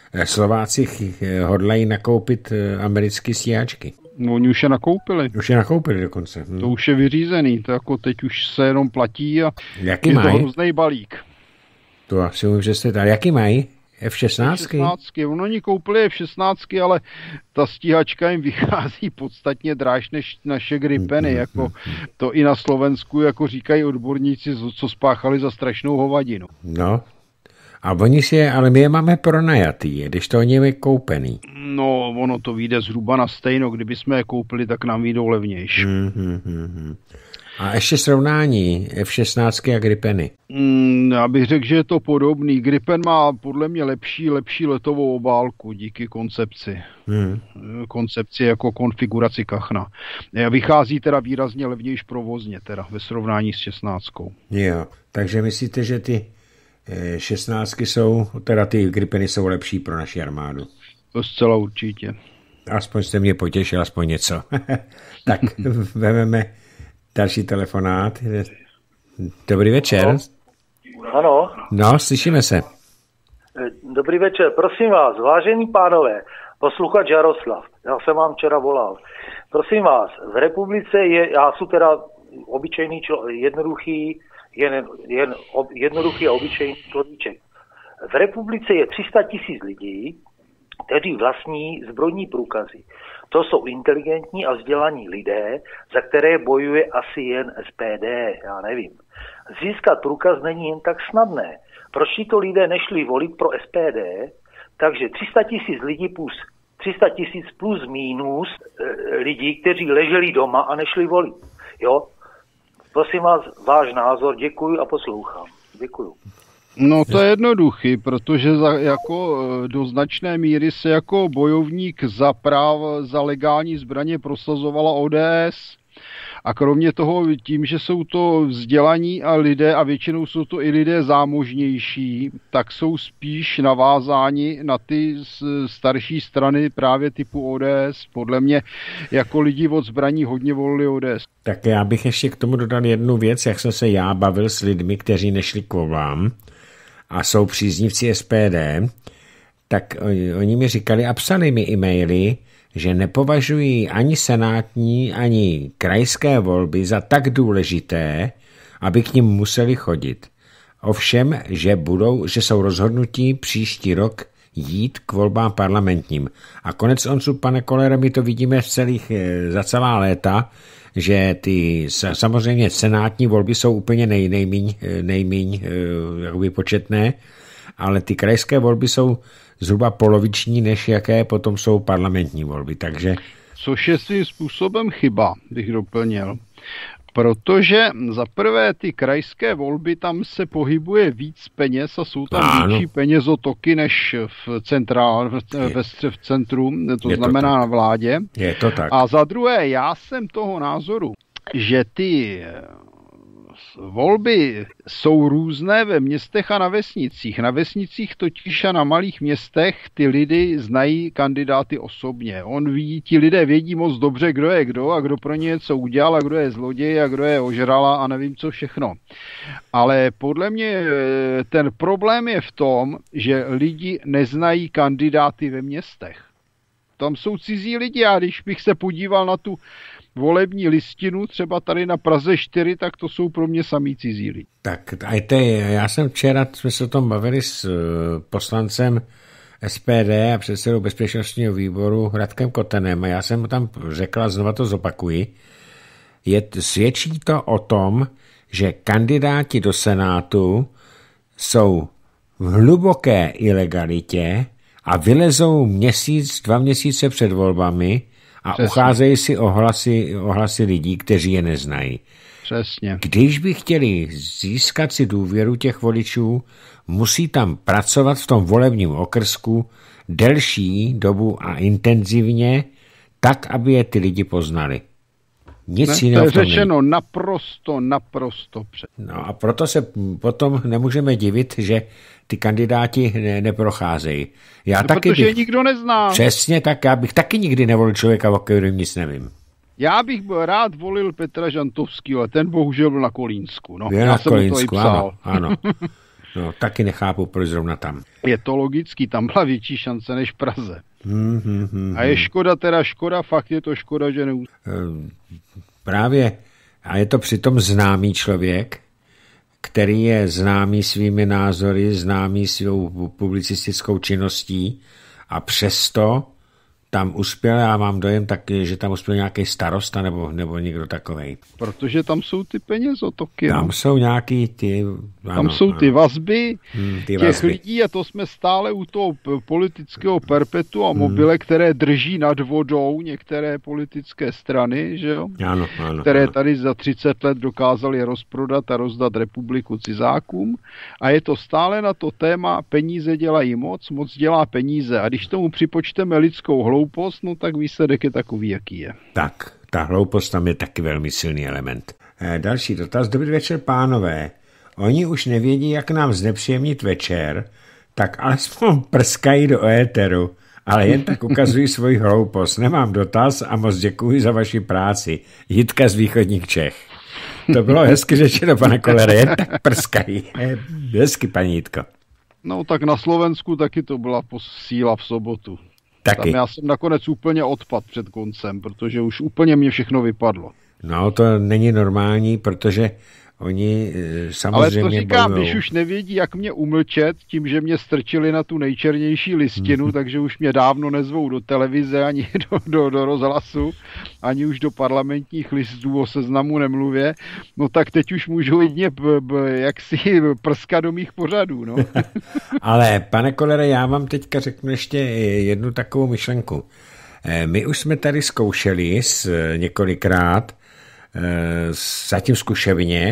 Slováci hodlají nakoupit americké stíhačky. No oni už je nakoupili. Už je nakoupili dokonce. Hmm. To už je vyřízený. To jako teď už se jenom platí a jaký je mají? to hrozný balík. To asi umím představit. Ale jaký mají? F šestnáct? F šestnáct. Ono oni koupili F šestnáct, ale ta stíhačka jim vychází podstatně dráž než naše Gripeny. Jako to i na Slovensku, jako říkají odborníci, co spáchali za strašnou hovadinu. No, a oni si je, ale my je máme pronajatý, když to oni je koupený. No, ono to vyjde zhruba na stejno. Kdyby jsme je koupili, tak nám vyjdou levnější. Hmm, hmm, hmm. A ještě srovnání F šestnáct a Gripeny. Mm, já bych řekl, že je to podobný. Gripen má podle mě lepší, lepší letovou obálku díky koncepci. Hmm. Koncepci jako konfiguraci kachna. Vychází teda výrazně levnější provozně teda ve srovnání s šestnáctkou. Jo, takže myslíte, že ty šestnáctky jsou, teda ty Gripeny jsou lepší pro naši armádu? To zcela určitě. Aspoň jste mě potěšil, aspoň něco. Tak vezmeme další telefonát. Dobrý večer. Ano. No, slyšíme se. Dobrý večer. Prosím vás, vážení pánové, posluchač Jaroslav, já jsem vám včera volal. Prosím vás, v republice je, já jsem teda obyčejný člověk, jednoduchý, jen, jen ob, jednoduchý a obyčejný človíček. V republice je tři sta tisíc lidí, kteří vlastní zbrojní průkazy. To jsou inteligentní a vzdělaní lidé, za které bojuje asi jen S P D, já nevím. Získat průkaz není jen tak snadné. Proč to lidé nešli volit pro S P D? Takže tři sta tisíc lidí plus tři sta tisíc plus mínus e, lidí, kteří leželi doma a nešli volit. Jo? Prosím vás, váš názor, děkuji a poslouchám. Děkuji. No to je jednoduchý, protože za, jako do značné míry se jako bojovník za práv, za legální zbraně prosazovala O D S. A kromě toho tím, že jsou to vzdělaní a lidé, a většinou jsou to i lidé zámožnější, tak jsou spíš navázáni na ty starší strany právě typu O D S. Podle mě jako lidi od zbraní hodně volili O D S. Tak já bych ještě k tomu dodal jednu věc, jak jsem se já bavil s lidmi, kteří nešli k volbám. a jsou příznivci S P D, tak oni mi říkali a psali mi e-maily, že nepovažují ani senátní, ani krajské volby za tak důležité, aby k nim museli chodit. Ovšem, že, budou, že jsou rozhodnutí příští rok jít k volbám parlamentním. A konec konců, pane Kolere, my to vidíme v celých, za celá léta, že ty samozřejmě senátní volby jsou úplně nej, nejmíň, nejmíň jakoby početné, ale ty krajské volby jsou zhruba poloviční, než jaké potom jsou parlamentní volby. Takže... Což je svým způsobem chyba, bych doplnil. Protože za prvé ty krajské volby, tam se pohybuje víc peněz a jsou tam ano. větší penězotoky než v, centrál, v, v, v centru, to je znamená to na vládě. Je to tak. A za druhé, já jsem toho názoru, že ty volby jsou různé ve městech a na vesnicích. Na vesnicích totiž a na malých městech ty lidi znají kandidáty osobně. On ví, ti lidé vědí moc dobře, kdo je kdo a kdo pro ně něco udělal a kdo je zloděj a kdo je ožrala a nevím co všechno. Ale podle mě ten problém je v tom, že lidi neznají kandidáty ve městech. Tam jsou cizí lidi a když bych se podíval na tu volební listinu, třeba tady na Praze čtyři, tak to jsou pro mě samý cizí lidi. Tak a te, já jsem včera, jsme se o tom bavili s poslancem S P D a předsedou bezpečnostního výboru Radkem Kotenem a já jsem mu tam řekl a znova to zopakuji. Je, svědčí to o tom, že kandidáti do Senátu jsou v hluboké ilegalitě a vylezou měsíc, dva měsíce před volbami a Přesně. ucházejí si o hlasy, o hlasy lidí, kteří je neznají. Přesně. Když by chtěli získat si důvěru těch voličů, musí tam pracovat v tom volebním okrsku delší dobu a intenzivně, tak, aby je ty lidi poznali. Nic ne, jiného to je v tom řečeno není. naprosto, naprosto před. No a proto se potom nemůžeme divit, že ty kandidáti ne, neprocházejí. Já no, taky protože bych, nikdo nezná. Přesně tak, já bych taky nikdy nevolil člověka, o kterém nic nevím. Já bych byl rád volil Petra Žantovského, ale ten bohužel byl na Kolínsku. No, je já na jsem Kolínsku, to i psal. ano. ano. No, taky nechápu, proč zrovna tam. Je to logický, tam byla větší šance než v Praze. Hmm, hmm, hmm, a je škoda, teda škoda, fakt je to škoda, že neúspěl. Právě, a je to přitom známý člověk, který je známý svými názory, známý svou publicistickou činností a přesto tam uspěl, já mám dojem taky, že tam uspěl nějaký starosta nebo, nebo někdo takovej. Protože tam jsou ty penězotoky. Tam no. jsou nějaký ty... Tam ano, jsou ano. ty vazby hmm, ty těch vazby. lidí a to jsme stále u toho politického perpetua mobile, hmm. které drží nad vodou některé politické strany, že jo? Ano, ano, které ano. tady za třicet let dokázali rozprodat a rozdat republiku cizákům. A je to stále na to téma peníze dělají moc, moc dělá peníze. A když tomu připočteme lidskou hloupost, no tak výsledek je takový, jaký je. Tak, ta hloupost tam je taky velmi silný element. E, další dotaz. Dobrý večer, pánové. Oni už nevědí, jak nám znepříjemnit večer, tak alespoň prskají do éteru, ale jen tak ukazují svoji hloupost. Nemám dotaz a moc děkuji za vaši práci. Jitka z východních Čech. To bylo hezky řečeno, pane Kolere, jen tak prskají. Hezky, paní Jitko. No tak na Slovensku taky to byla síla v sobotu. Taky. Tam já jsem nakonec úplně odpad před koncem, protože už úplně mě všechno vypadlo. No to není normální, protože oni samozřejmě ale to říkám, bojujou. Když už nevědí, jak mě umlčet, tím, že mě strčili na tu nejčernější listinu, mm. takže už mě dávno nezvou do televize, ani do, do, do rozhlasu, ani už do parlamentních listů o Seznamu nemluvě, no tak teď už můžu jedině jaksi prskat do mých pořadů. No. Ale pane Kolere, já vám teďka řeknu ještě jednu takovou myšlenku. My už jsme tady zkoušeli s, několikrát zatím zkušebně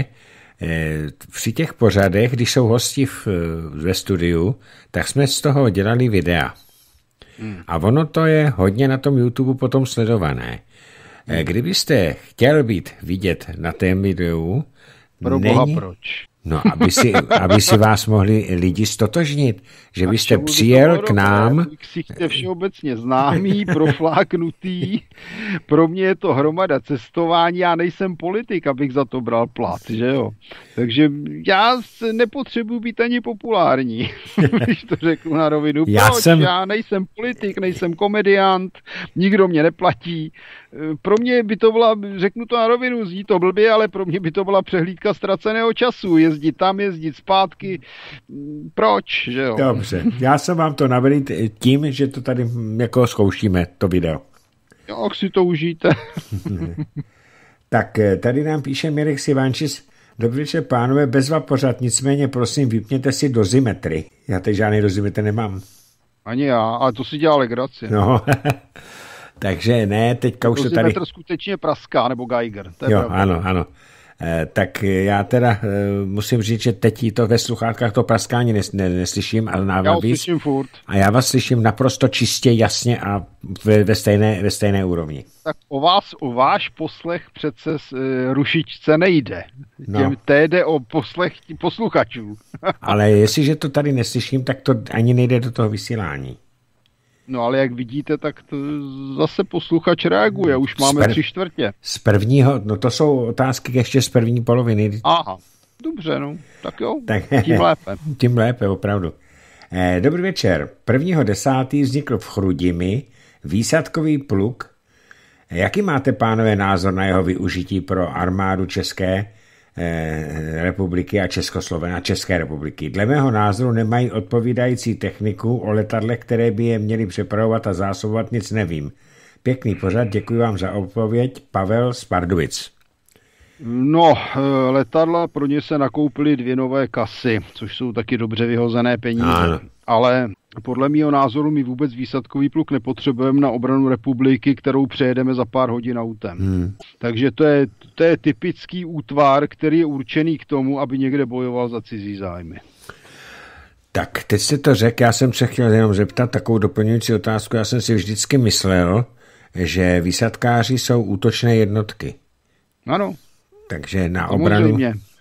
při těch pořadech, když jsou hosti v, ve studiu, tak jsme z toho dělali videa. Hmm. A ono to je hodně na tom YouTube potom sledované. Kdybyste chtěl být vidět na tém videu, Pro boha, není, proč? No, aby si, aby si vás mohli lidi stotožnit, že byste přijel k nám. Jste všeobecně známý, profláknutý. Pro mě je to hromada cestování, já nejsem politik, abych za to bral plat, že jo. Takže já nepotřebuji být ani populární, když to řeknu na rovinu. Já Proč? jsem... Já nejsem politik, nejsem komediant, nikdo mě neplatí. Pro mě by to byla, řeknu to na rovinu, zní to blbě, ale pro mě by to byla přehlídka ztraceného času. Jezdit tam, jezdit zpátky. Proč, že jo? Dobře, já jsem vám to navrhl tím, že to tady jako zkoušíme, to video. Jak si to užijte. Tak tady nám píše Mirek Sivančis. Dobrý večer, pánové, bezva pořád, nicméně prosím, vypněte si dozimetry. Já teď žádný dozimetr nemám. Ani já, ale to si dělá legraci. No, takže ne, teďka už to tady... Dozimetr skutečně praská, nebo Geiger. To je jo, pravda. ano, ano. Eh, tak já teda eh, musím říct, že teď to ve sluchátkách to praskání nes, ne, neslyším, ale já navíc. slyším furt. A já vás slyším naprosto čistě, jasně a ve, ve, stejné, ve stejné úrovni. Tak o vás, o váš poslech přece s, e, rušičce nejde. No. Těm, té jde o poslech posluchačů. Ale jestliže to tady neslyším, tak to ani nejde do toho vysílání. No ale jak vidíte, tak to zase posluchač reaguje. Už máme Spr- tři čtvrtě. Z prvního, no to jsou otázky ještě z první poloviny. Aha, dobře, no. Tak jo, tak, tím lépe. Tím lépe, opravdu. Eh, dobrý večer. Prvního desátý vznikl v Chrudimi výsadkový pluk. Jaký máte, pánové, názor na jeho využití pro armádu České eh, republiky a Československa, České republiky? Dle mého názoru nemají odpovídající techniku, o letadlech, které by je měly přepravovat a zásobovat, nic nevím. Pěkný pořad, děkuji vám za odpověď. Pavel z Pardubic. No, letadla, pro ně se nakoupily dvě nové kasy, což jsou taky dobře vyhozené peníze. Ano. Ale podle mého názoru my vůbec výsadkový pluk nepotřebujeme na obranu republiky, kterou přejedeme za pár hodin autem. Hmm. Takže to je, to je typický útvar, který je určený k tomu, aby někde bojoval za cizí zájmy. Tak, teď jste to řekl, já jsem se chtěl jenom zeptat takovou doplňující otázku. Já jsem si vždycky myslel, že výsadkáři jsou útočné jednotky. Ano. Takže na obranu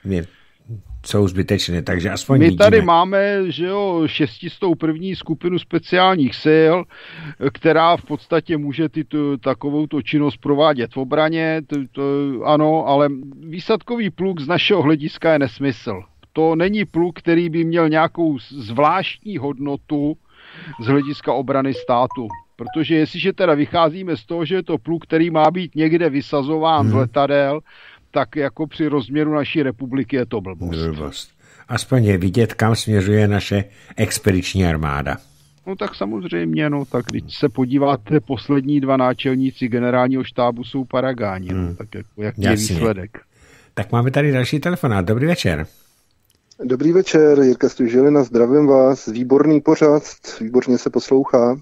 jsou zbytečné, takže aspoň My vidíme. tady máme, že jo, šestistou první skupinu speciálních sil, která v podstatě může ty tu, takovouto činnost provádět v obraně, to, to, ano, ale výsadkový pluk z našeho hlediska je nesmysl. To není pluk, který by měl nějakou zvláštní hodnotu z hlediska obrany státu. Protože jestliže teda vycházíme z toho, že je to pluk, který má být někde vysazován hmm. z letadel, tak jako při rozměru naší republiky je to blbost. blbost. Aspoň je vidět, kam směřuje naše expediční armáda. No tak samozřejmě, no tak když se podíváte, poslední dva náčelníci generálního štábu jsou Paragáni, hmm. no, tak jako, jak je výsledek. Tak máme tady další telefonát. Dobrý večer. Dobrý večer, Jirka Stužilina, zdravím vás, výborný pořad, výborně se poslouchá.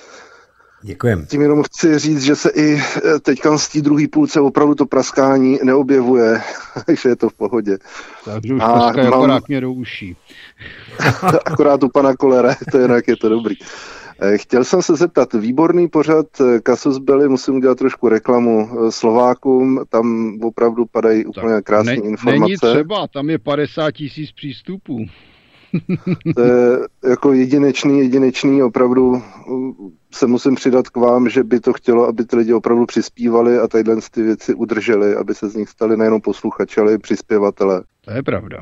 Děkujem. Tím jenom chci říct, že se i teďka z té druhé půlce opravdu to praskání neobjevuje, takže je to v pohodě. Takže už praskají mám... akorát mě do uší. Akorát u pana Kolera, to jinak je to dobrý. Chtěl jsem se zeptat, výborný pořad Casus Belli, musím udělat trošku reklamu Slovákům, tam opravdu padají úplně krásné ne, informace. Není třeba, tam je padesát tisíc přístupů. To je jako jedinečný, jedinečný, opravdu se musím přidat k vám, že by to chtělo, aby ty lidi opravdu přispívali a tadyhle ty věci udrželi, aby se z nich stali nejenom posluchači, ale i přispěvatele. To je pravda.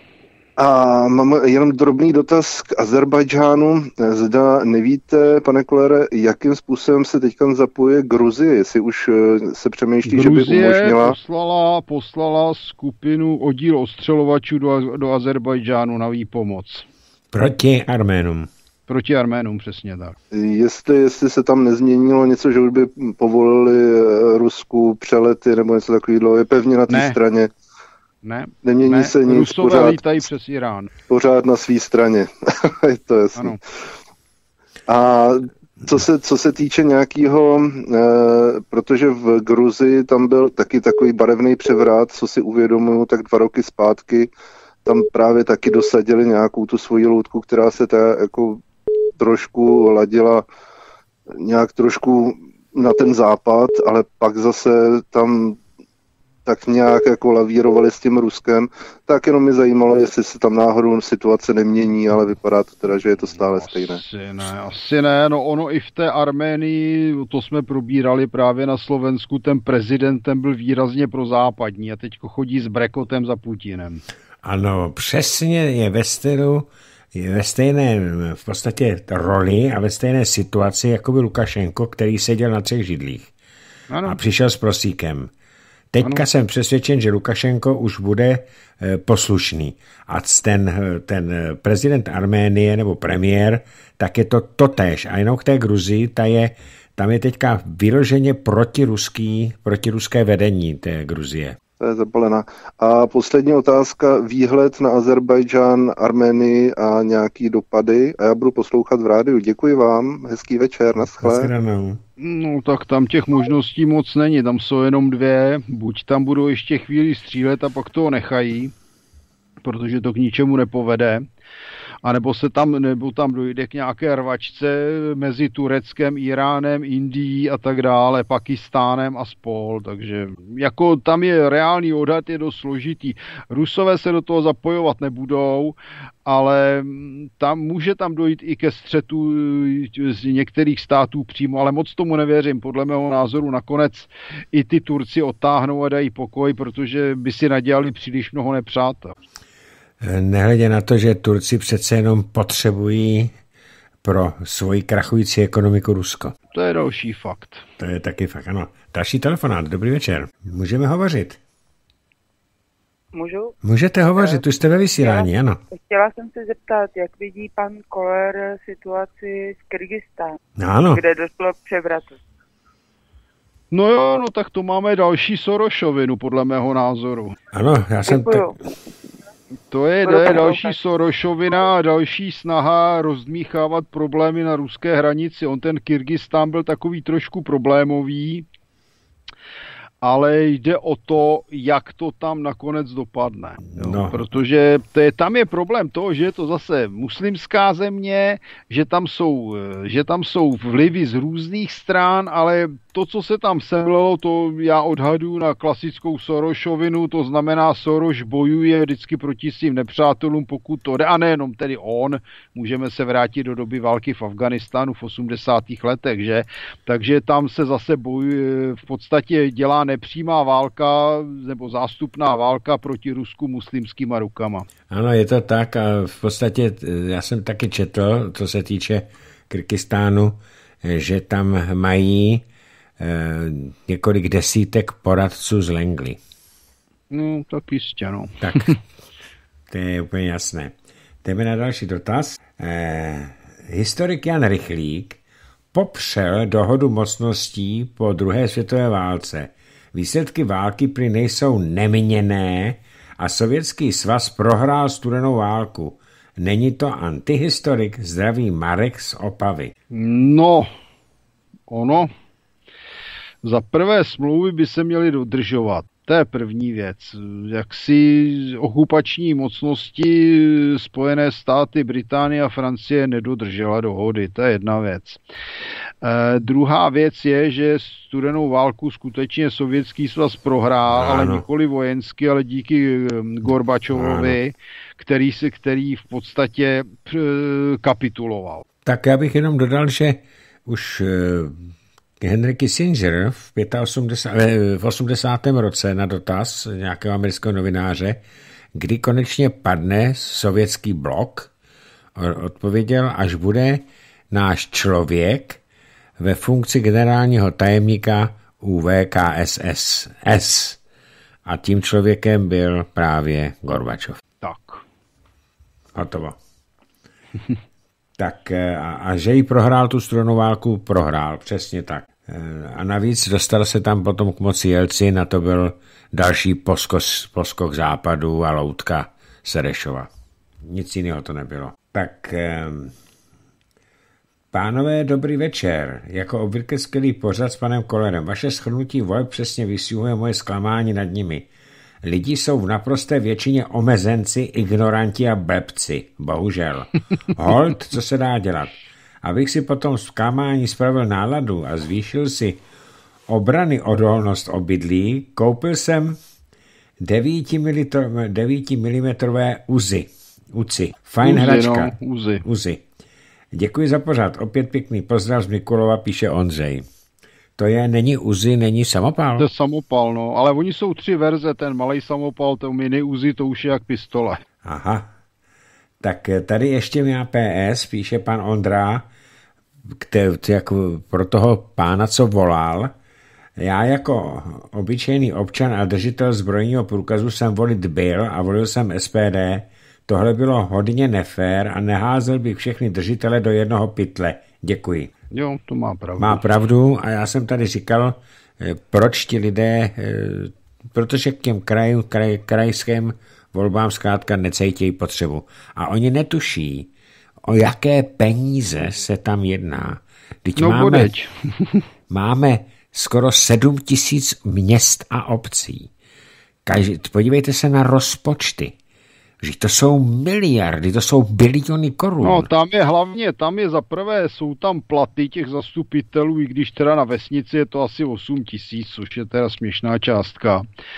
A mám jenom drobný dotaz k Azerbajdžánu. Zda nevíte, pane Kolere, jakým způsobem se teďka zapojuje Gruzie, jestli už se přemýšlí, Gruzie že by umožnila... poslala, poslala skupinu oddíl ostřelovačů do, do Azerbajdžánu na výpomoc. Proti Arménům. Proti Arménům, přesně tak. Jestli, jestli se tam nezměnilo něco, že už by povolili Rusku přelety nebo něco takového, je pevně na té straně. Ne, Nemění ne. se nic, Rusové pořád, lítají přes Irán. Pořád na své straně, je to jasný. Ano. A co se, co se týče nějakého, e, protože v Gruzii tam byl taky takový barevný převrat, co si uvědomuju, tak dva roky zpátky, tam právě taky dosadili nějakou tu svoji loutku, která se ta jako trošku ladila nějak trošku na ten západ, ale pak zase tam tak nějak jako lavírovali s tím Ruskem, tak jenom mi zajímalo, jestli se tam náhodou situace nemění, ale vypadá to teda, že je to stále stejné. Asi ne, asi ne, no ono i v té Arménii, to jsme probírali právě na Slovensku, ten prezident ten byl výrazně prozápadní a teďko chodí s brekotem za Putinem. Ano, přesně je ve stylu, je ve stejné v podstatě roli a ve stejné situaci, jako byl Lukašenko, který seděl na třech židlích. Ano. A přišel s prosíkem. Teďka ano. jsem přesvědčen, že Lukašenko už bude e, poslušný. A ten, ten prezident Arménie nebo premiér, tak je to totéž. A jenom k té Gruzii, ta je, tam je teďka vyloženě protiruský, protiruské vedení té Gruzie. To je zapalená. A poslední otázka, výhled na Azerbajdžán, Arménii a nějaký dopady. A já budu poslouchat v rádiu. Děkuji vám, hezký večer, naschle. No tak tam těch možností moc není, tam jsou jenom dvě. Buď tam budou ještě chvíli střílet a pak toho nechají, protože to k ničemu nepovede. A nebo se tam, nebo tam dojde k nějaké rvačce mezi Tureckem, Iránem, Indií a tak dále, Pakistánem a spol. Takže jako tam je reálný odhad, je dost složitý. Rusové se do toho zapojovat nebudou, ale tam může tam dojít i ke střetu z některých států přímo, ale moc tomu nevěřím. Podle mého názoru nakonec i ty Turci odtáhnou a dají pokoj, protože by si nadělali příliš mnoho nepřátel. Nehledě na to, že Turci přece jenom potřebují pro svoji krachující ekonomiku Rusko. To je další fakt. To je taky fakt, ano. Další telefonát, dobrý večer. Můžeme hovořit? Můžu? Můžete hovořit, tu jste ve vysílání, chtěla, ano. Chtěla jsem se zeptat, jak vidí pan Koller situaci v Kyrgyzstánu, ano. kde došlo k převratu. No jo, no tak to máme další Sorošovinu, podle mého názoru. Ano, já jsem... Tak... To je, to je další Sorošovina a další snaha rozdmíchávat problémy na ruské hranici. On ten Kyrgyzstán byl takový trošku problémový, ale jde o to, jak to tam nakonec dopadne. Jo? No. Protože to je, tam je problém toho, že je to zase muslimská země, že tam jsou, že tam jsou vlivy z různých stran, ale to, co se tam semlelo, to já odhadu na klasickou Sorošovinu, to znamená Soros bojuje vždycky proti svým nepřátelům, pokud to jde, a nejenom tedy on, můžeme se vrátit do doby války v Afganistánu v osmdesátých letech, že? Takže tam se zase bojuje, v podstatě dělá nepřímá válka, nebo zástupná válka proti Rusku muslimskýma rukama. Ano, je to tak a v podstatě já jsem taky četl, co se týče Kyrgyzstánu, že tam mají několik desítek poradců z Langley. No, tak jistě, no. Tak, to je úplně jasné. Jdeme na další dotaz. Eh, historik Jan Rychlík popřel dohodu mocností po druhé světové válce. Výsledky války prý nejsou neměnné a Sovětský svaz prohrál studenou válku. Není to antihistorik? Zdraví Marek z Opavy. No, ono... Za prvé smlouvy by se měly dodržovat. To je první věc. Jak si okupační mocnosti Spojené státy, Británie a Francie nedodržela dohody. To je jedna věc. Eh, druhá věc je, že studenou válku skutečně Sovětský svaz prohrál, ano. ale nikoli vojensky, ale díky Gorbačovovi, který, se, který v podstatě kapituloval. Tak já bych jenom dodal, že už... Henry Kissinger v, osmdesátém v osmdesátém roce na dotaz nějakého amerického novináře, kdy konečně padne sovětský blok, odpověděl, až bude náš člověk ve funkci generálního tajemníka U V K S S. A tím člověkem byl právě Gorbačov. Tak. Hotovo. Tak a, a že jí prohrál tu studenou válku, prohrál, přesně tak. A navíc dostal se tam potom k moci Jelcin a to byl další poskok, poskok západu a loutka Serešova. Nic jiného to nebylo. Tak, pánové, dobrý večer. Jako obvykle skvělý pořad s panem Kollerem. Vaše shrnutí voleb přesně vystihuje moje zklamání nad nimi. Lidi jsou v naprosté většině omezenci, ignoranti a blbci. Bohužel. Hold, co se dá dělat? Abych si potom zklamání spravil náladu a zvýšil si obrany odolnost obydlí, koupil jsem devět milimetrů Uzi. Uzi. Fajn Uzi, hračka. No, Uzi. Uzi. Děkuji za pořad. Opět pěkný pozdrav z Mikulova, píše Ondřej. To je, není Uzi, není samopal? To je samopal, no, ale oni jsou tři verze, ten malej samopal, to mini Uzi, to už je jak pistole. Aha. Tak tady ještě má P S, píše pan Ondra, který, jako pro toho pána, co volal. Já jako obyčejný občan a držitel zbrojního průkazu jsem volit byl a volil jsem S P D. Tohle bylo hodně nefér a neházel bych všechny držitele do jednoho pytle. Děkuji. Jo, to má pravdu. Má pravdu a já jsem tady říkal, proč ti lidé, protože k těm kraj, kraj, krajským volbám zkrátka necítějí potřebu. A oni netuší, o jaké peníze se tam jedná. Teď no máme, máme skoro sedm tisíc měst a obcí. Každý, podívejte se na rozpočty. Že to jsou miliardy, to jsou biliony korun. No tam je hlavně, tam je zaprvé, jsou tam platy těch zastupitelů, i když teda na vesnici je to asi osm tisíc, což je teda směšná částka.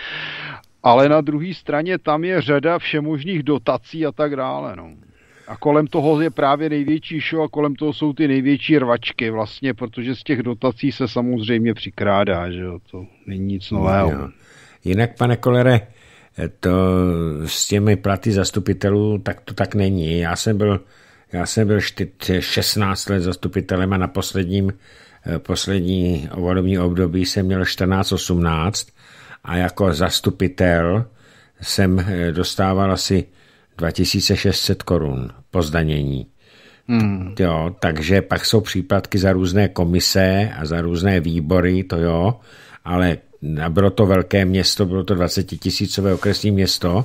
Ale na druhé straně tam je řada všemožných dotací a tak dále, no. A kolem toho je právě největší show a kolem toho jsou ty největší rvačky vlastně, protože z těch dotací se samozřejmě přikrádá, že jo, to není nic nového. No, jinak, pane Kolere, to s těmi platy zastupitelů, tak to tak není. Já jsem byl, já jsem byl šestnáct let zastupitelem a na posledním, poslední volební období jsem měl čtrnáct osmnáct a jako zastupitel jsem dostával asi dva tisíce šest set korun po zdanění. Hmm. Jo, takže pak jsou příplatky za různé komise a za různé výbory, to jo, ale bylo to velké město, bylo to dvacetitisícové okresní město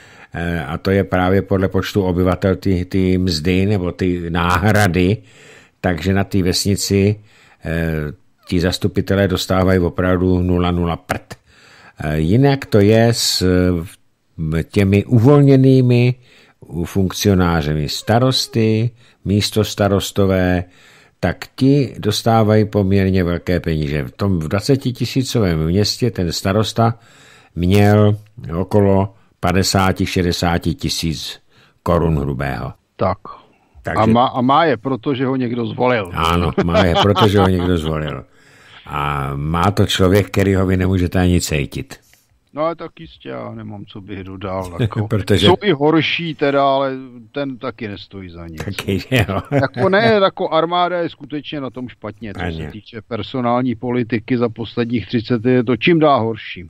a to je právě podle počtu obyvatel ty, ty mzdy nebo ty náhrady, takže na té vesnici ti zastupitelé dostávají opravdu nula nula prd. Jinak to je s těmi uvolněnými funkcionářemi starosty, místo starostové, tak ti dostávají poměrně velké peníze. V tom dvacetitisícovém městě ten starosta měl okolo padesát až šedesát tisíc korun hrubého. Tak. Takže, a, má, a má je proto, že ho někdo zvolil. Ano, má je proto, že ho někdo zvolil. A má to člověk, který ho vy nemůžete ani cítit. No ale tak jistě, já nemám, co bych dodal. Jako, Protože... Jsou i horší teda, ale ten taky nestojí za nic. Taky, jo. Jako ne, jako armáda je skutečně na tom špatně, co Aně. se týče personální politiky za posledních třicet, je to čím dál horší.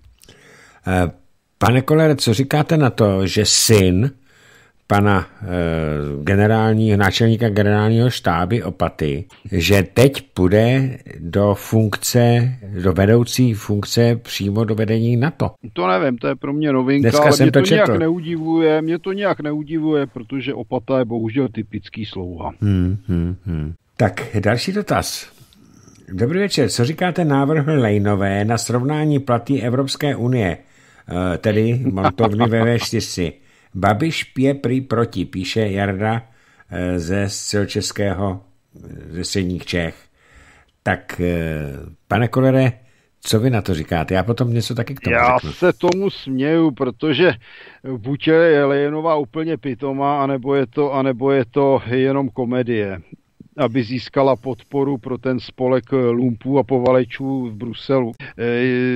Pane Kolere, co říkáte na to, že syn pana eh, generálního, náčelníka generálního štáby Opaty, že teď půjde do funkce, do vedoucí funkce přímo do vedení NATO. To nevím, to je pro mě novinka, Dneska ale jsem mě to, to nějak neudivuje, mě to nějak neudivuje, protože Opata je bohužel typický slouha. Hmm, hmm, hmm. Tak, další dotaz. Dobrý večer, co říkáte návrh Lejnové na srovnání platí Evropské unie, tedy montovny V V čtyři? Babiš je prý proti, píše Jarda ze středočeského, ze středních Čech. Tak, pane Kolere, co vy na to říkáte? Já potom něco taky k tomu Já řeknu. se tomu směju, protože buď je Lejenová úplně pitomá, anebo je to, anebo je to jenom komedie, aby získala podporu pro ten spolek lumpů a povalečů v Bruselu. E,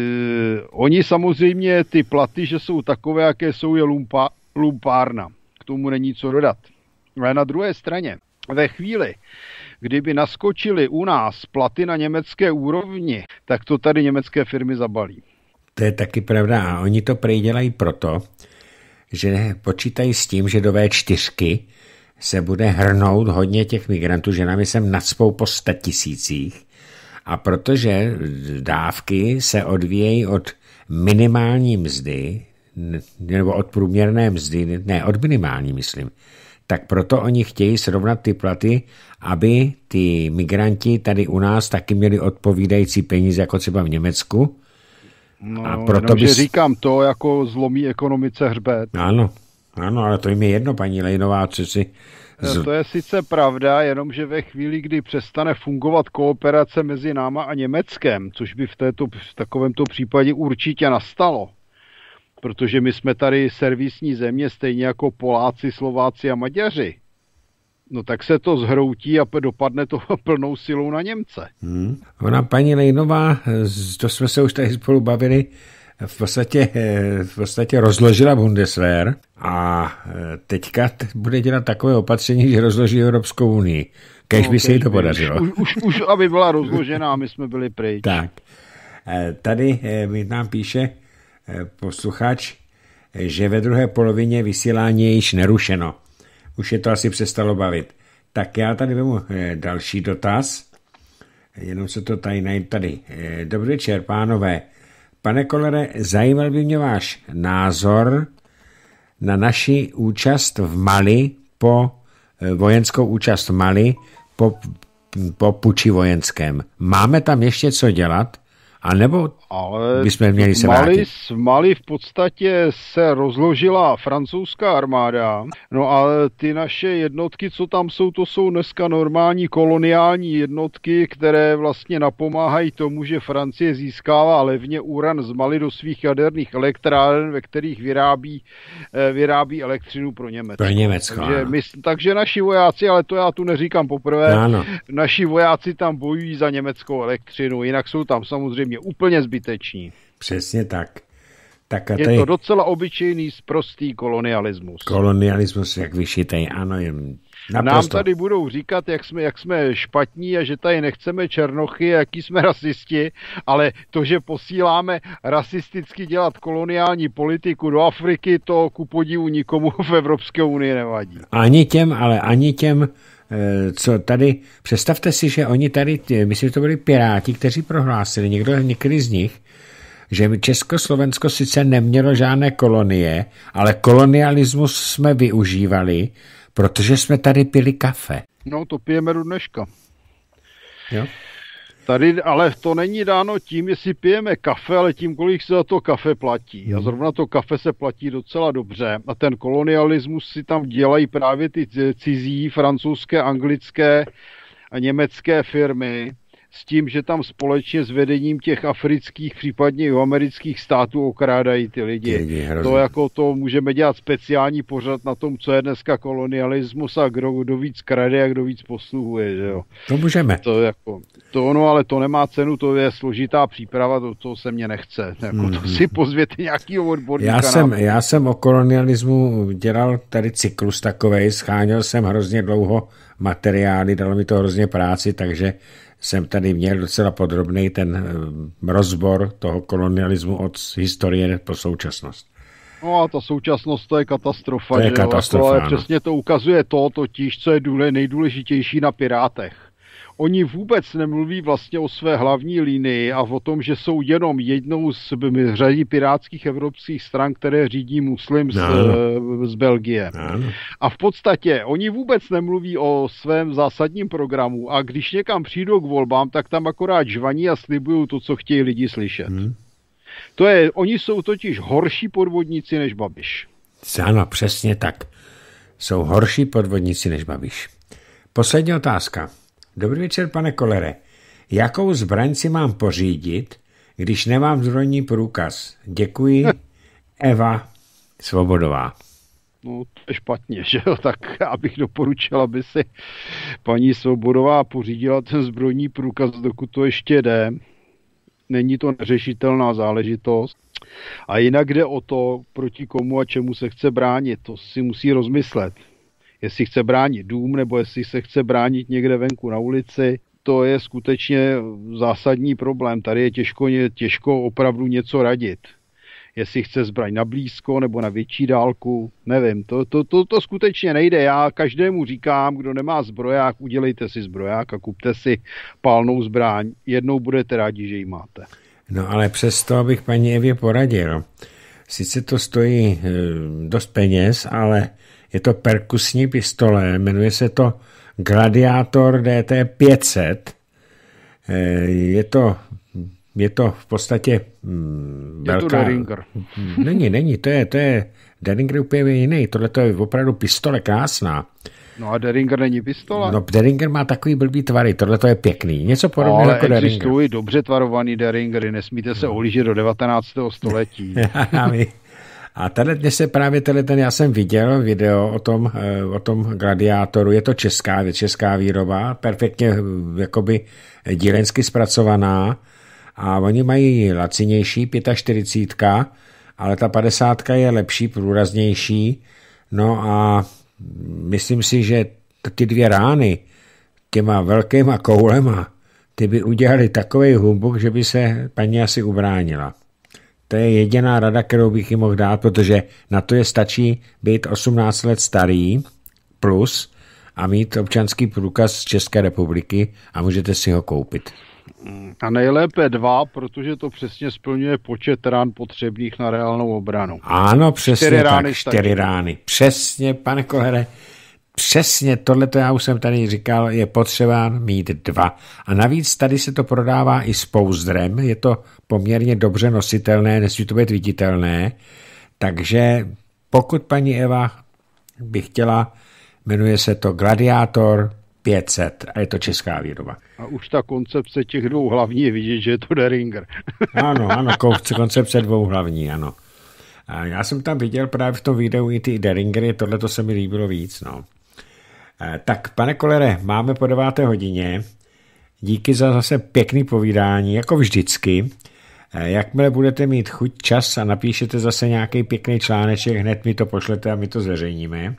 oni samozřejmě ty platy, že jsou takové, jaké jsou, je lumpa, lumpárna. K tomu není co dodat. Ale na druhé straně, ve chvíli, kdyby naskočily u nás platy na německé úrovni, tak to tady německé firmy zabalí. To je taky pravda a oni to prej dělají proto, že počítají s tím, že do vé čtyřky se bude hrnout hodně těch migrantů, že nám je sem nacpou po sta tisících a protože dávky se odvíjejí od minimální mzdy, nebo od průměrné mzdy, ne, od minimální, myslím, tak proto oni chtějí srovnat ty platy, aby ty migranti tady u nás taky měli odpovídající peníze, jako třeba v Německu. No, a proto bys... říkám to, jako zlomí ekonomice hřbet. Ano, ano, ale to jim je jedno, paní Lejnová, co si... Z... To je sice pravda, jenomže ve chvíli, kdy přestane fungovat kooperace mezi náma a Německem, což by v, této, v takovémto případě určitě nastalo, protože my jsme tady servisní země, stejně jako Poláci, Slováci a Maďaři. No tak se to zhroutí a dopadne to plnou silou na Němce. Hmm. Ona, paní Lejnová, to jsme se už tady spolu bavili, v podstatě, v podstatě rozložila Bundeswehr a teďka bude dělat takové opatření, že rozloží Evropskou unii. Kež no, by se jí to podařilo. Už, už, už, aby byla rozložená, my jsme byli pryč. Tak. Tady mi nám píše posluchač, že ve druhé polovině vysílání je již nerušeno. Už je to asi přestalo bavit. Tak já tady vemu další dotaz. Jenom se to tady najít tady. Dobrý večer, pánové. Pane Kollere, zajímal by mě váš názor na naši účast v Mali po vojenskou účast v Mali po, po puči vojenském. Máme tam ještě co dělat? A nebo ale bychom měli se Mali, vrátit? V Mali v podstatě se rozložila francouzská armáda, no ale ty naše jednotky, co tam jsou, to jsou dneska normální koloniální jednotky, které vlastně napomáhají tomu, že Francie získává levně uran z Mali do svých jaderných elektráren, ve kterých vyrábí, vyrábí elektřinu pro Německo. Pro Německo, takže, my, takže naši vojáci, ale to já tu neříkám poprvé, ano. Naši vojáci tam bojují za německou elektřinu, jinak jsou tam samozřejmě mě úplně zbyteční. Přesně tak. tak a je tady... to docela obyčejný sprostý kolonialismus. Kolonialismus jak vyšitej, ano. Jen naprosto. Nám tady budou říkat, jak jsme, jak jsme špatní a že tady nechceme černochy, jaký jsme rasisti, ale to, že posíláme rasisticky dělat koloniální politiku do Afriky, to ku podivu nikomu v Evropské unii nevadí. Ani těm, ale ani těm, co tady, představte si, že oni tady, myslím, že to byli Piráti, kteří prohlásili, někdo, některý z nich, že Československo sice nemělo žádné kolonie, ale kolonialismus jsme využívali, protože jsme tady pili kafe. No, to pijeme do dneška. Jo? Tady, ale to není dáno tím, jestli pijeme kafe, ale tím, kolik se za to kafe platí. A zrovna to kafe se platí docela dobře. A ten kolonialismus si tam dělají právě ty cizí, francouzské, anglické a německé firmy s tím, že tam společně s vedením těch afrických, případně i amerických států okrádají ty lidi. lidi to jako to můžeme dělat speciální pořad na tom, co je dneska kolonialismus a kdo, kdo víc krade a kdo víc posluhuje. Že jo. To můžeme. To jako, to no, ale to nemá cenu, to je složitá příprava, to, to se mně nechce. Jako, mm-hmm. To si pozvěte nějakýho odborníka. Já jsem, já jsem o kolonialismu dělal tady cyklus takovej, scháněl jsem hrozně dlouho materiály, dalo mi to hrozně práci, takže jsem tady měl docela podrobný ten rozbor toho kolonialismu od historie po současnost. No a ta současnost, to je katastrofa. To je že katastrofa, ale přesně to ukazuje to totiž, co je důle, nejdůležitější na Pirátech. Oni vůbec nemluví vlastně o své hlavní linii a o tom, že jsou jenom jednou z řadí pirátských evropských stran, které řídí muslim z, no. z Belgie. No. A v podstatě oni vůbec nemluví o svém zásadním programu a když někam přijdou k volbám, tak tam akorát žvaní a slibují to, co chtějí lidi slyšet. Hmm. To je, oni jsou totiž horší podvodníci než Babiš. Ano, přesně tak. Jsou horší podvodníci než Babiš. Poslední otázka. Dobrý večer, pane Kollere. Jakou zbraň si mám pořídit, když nemám zbrojní průkaz? Děkuji, Eva Svobodová. No, to je špatně, že jo? Tak abych doporučil, aby si paní Svobodová pořídila ten zbrojní průkaz, dokud to ještě jde. Není to neřešitelná záležitost. A jinak jde o to, proti komu a čemu se chce bránit. To si musí rozmyslet. Jestli chce bránit dům, nebo jestli se chce bránit někde venku na ulici, to je skutečně zásadní problém. Tady je těžko, těžko opravdu něco radit. Jestli chce zbraň na blízko nebo na větší dálku, nevím. To, to, to, to skutečně nejde. Já každému říkám, kdo nemá zbroják, udělejte si zbroják a kupte si palnou zbraň. Jednou budete rádi, že ji máte. No ale přesto, abych paní Evě poradil. Sice to stojí e, dost peněz, ale je to perkusní pistole, jmenuje se to Gladiator D T pět set. Je to, je to v podstatě mm, velká... Je to Derringer. Není, není, to je, to je Derringer úplně jiný. Tohle to je opravdu pistole krásná. No a Derringer není pistole? No Derringer má takový blbý tvary, tohle to je pěkný. Něco podobného jako Derringer. Ale existují dobře tvarovaný Derringery, nesmíte se no. ohlížet do devatenáctého století. A tady dnes se právě tady ten, já jsem viděl video o tom, o tom Gladiátoru, je to česká, česká výroba, perfektně jakoby dílensky zpracovaná a oni mají lacinější čtyřicet pět, ale ta padesát je lepší, průraznější, no a myslím si, že ty dvě rány těma velkýma koulema, ty by udělali takovej humbuk, že by se paní asi ubránila. To je jediná rada, kterou bych jim mohl dát, protože na to je stačí být osmnáct let starý plus a mít občanský průkaz z České republiky a můžete si ho koupit. A nejlépe dva, protože to přesně splňuje počet rán potřebných na reálnou obranu. Ano, přesně čtyři tak, rány čtyři rány. Přesně, pane Kollere, přesně tohleto já už jsem tady říkal, je potřeba mít dva. A navíc tady se to prodává i s pouzdrem, je to poměrně dobře nositelné, nesmí to být viditelné, takže pokud paní Eva by chtěla, jmenuje se to Gladiátor pět set a je to česká výroba. A už ta koncepce těch dvou hlavní je vidět, že je to Deringer. Ano, ano, koncepce dvou hlavní, ano. A já jsem tam viděl právě v tom videu i ty Deringery, tohle to se mi líbilo víc, no. Tak, pane Kollere, máme po deváté hodině. Díky za zase pěkný povídání, jako vždycky. Jakmile budete mít chuť, čas a napíšete zase nějaký pěkný článeček, hned mi to pošlete a my to zveřejníme.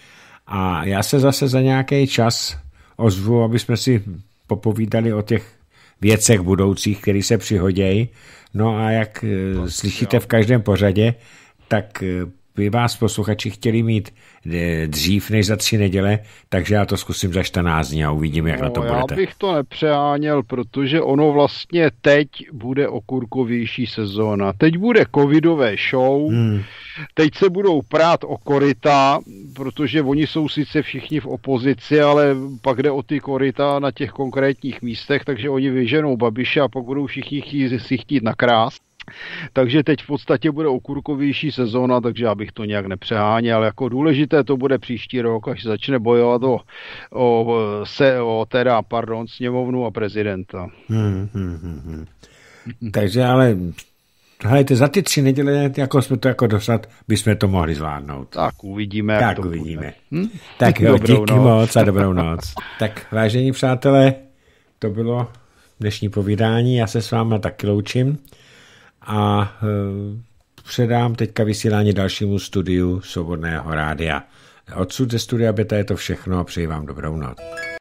A já se zase za nějaký čas ozvu, aby jsme si popovídali o těch věcech budoucích, které se přihodějí. No a jak no, slyšíte v každém pořadě, tak by vás posluchači chtěli mít dřív než za tři neděle, takže já to zkusím za čtrnáct dní a uvidím, jak no, na to já budete. Já bych to nepřeháněl, protože ono vlastně teď bude okurkovější sezóna. Teď bude covidové show, hmm. teď se budou prát o koryta, protože oni jsou sice všichni v opozici, ale pak jde o ty koryta na těch konkrétních místech, takže oni vyženou Babiše a pak budou všichni chtít, si chtít nakrást. Takže teď v podstatě bude okurkovější sezóna, takže já bych to nějak nepřeháněl. Jako důležité to bude příští rok, až začne bojovat o, o, se, o teda, pardon, sněmovnu a prezidenta. Hmm, hmm, hmm, hmm. Takže ale hejte, za ty tři neděle, jako jsme to jako dostat, bychom to mohli zvládnout. Tak uvidíme. Tak jak to uvidíme. Hm? Tak jo, díky noc. moc a dobrou noc. Tak vážení přátelé, to bylo dnešní povídání, já se s vámi taky loučím. A e, předám teďka vysílání dalšímu studiu Svobodného rádia. Odsud ze studia Beta je to všechno a přeji vám dobrou noc.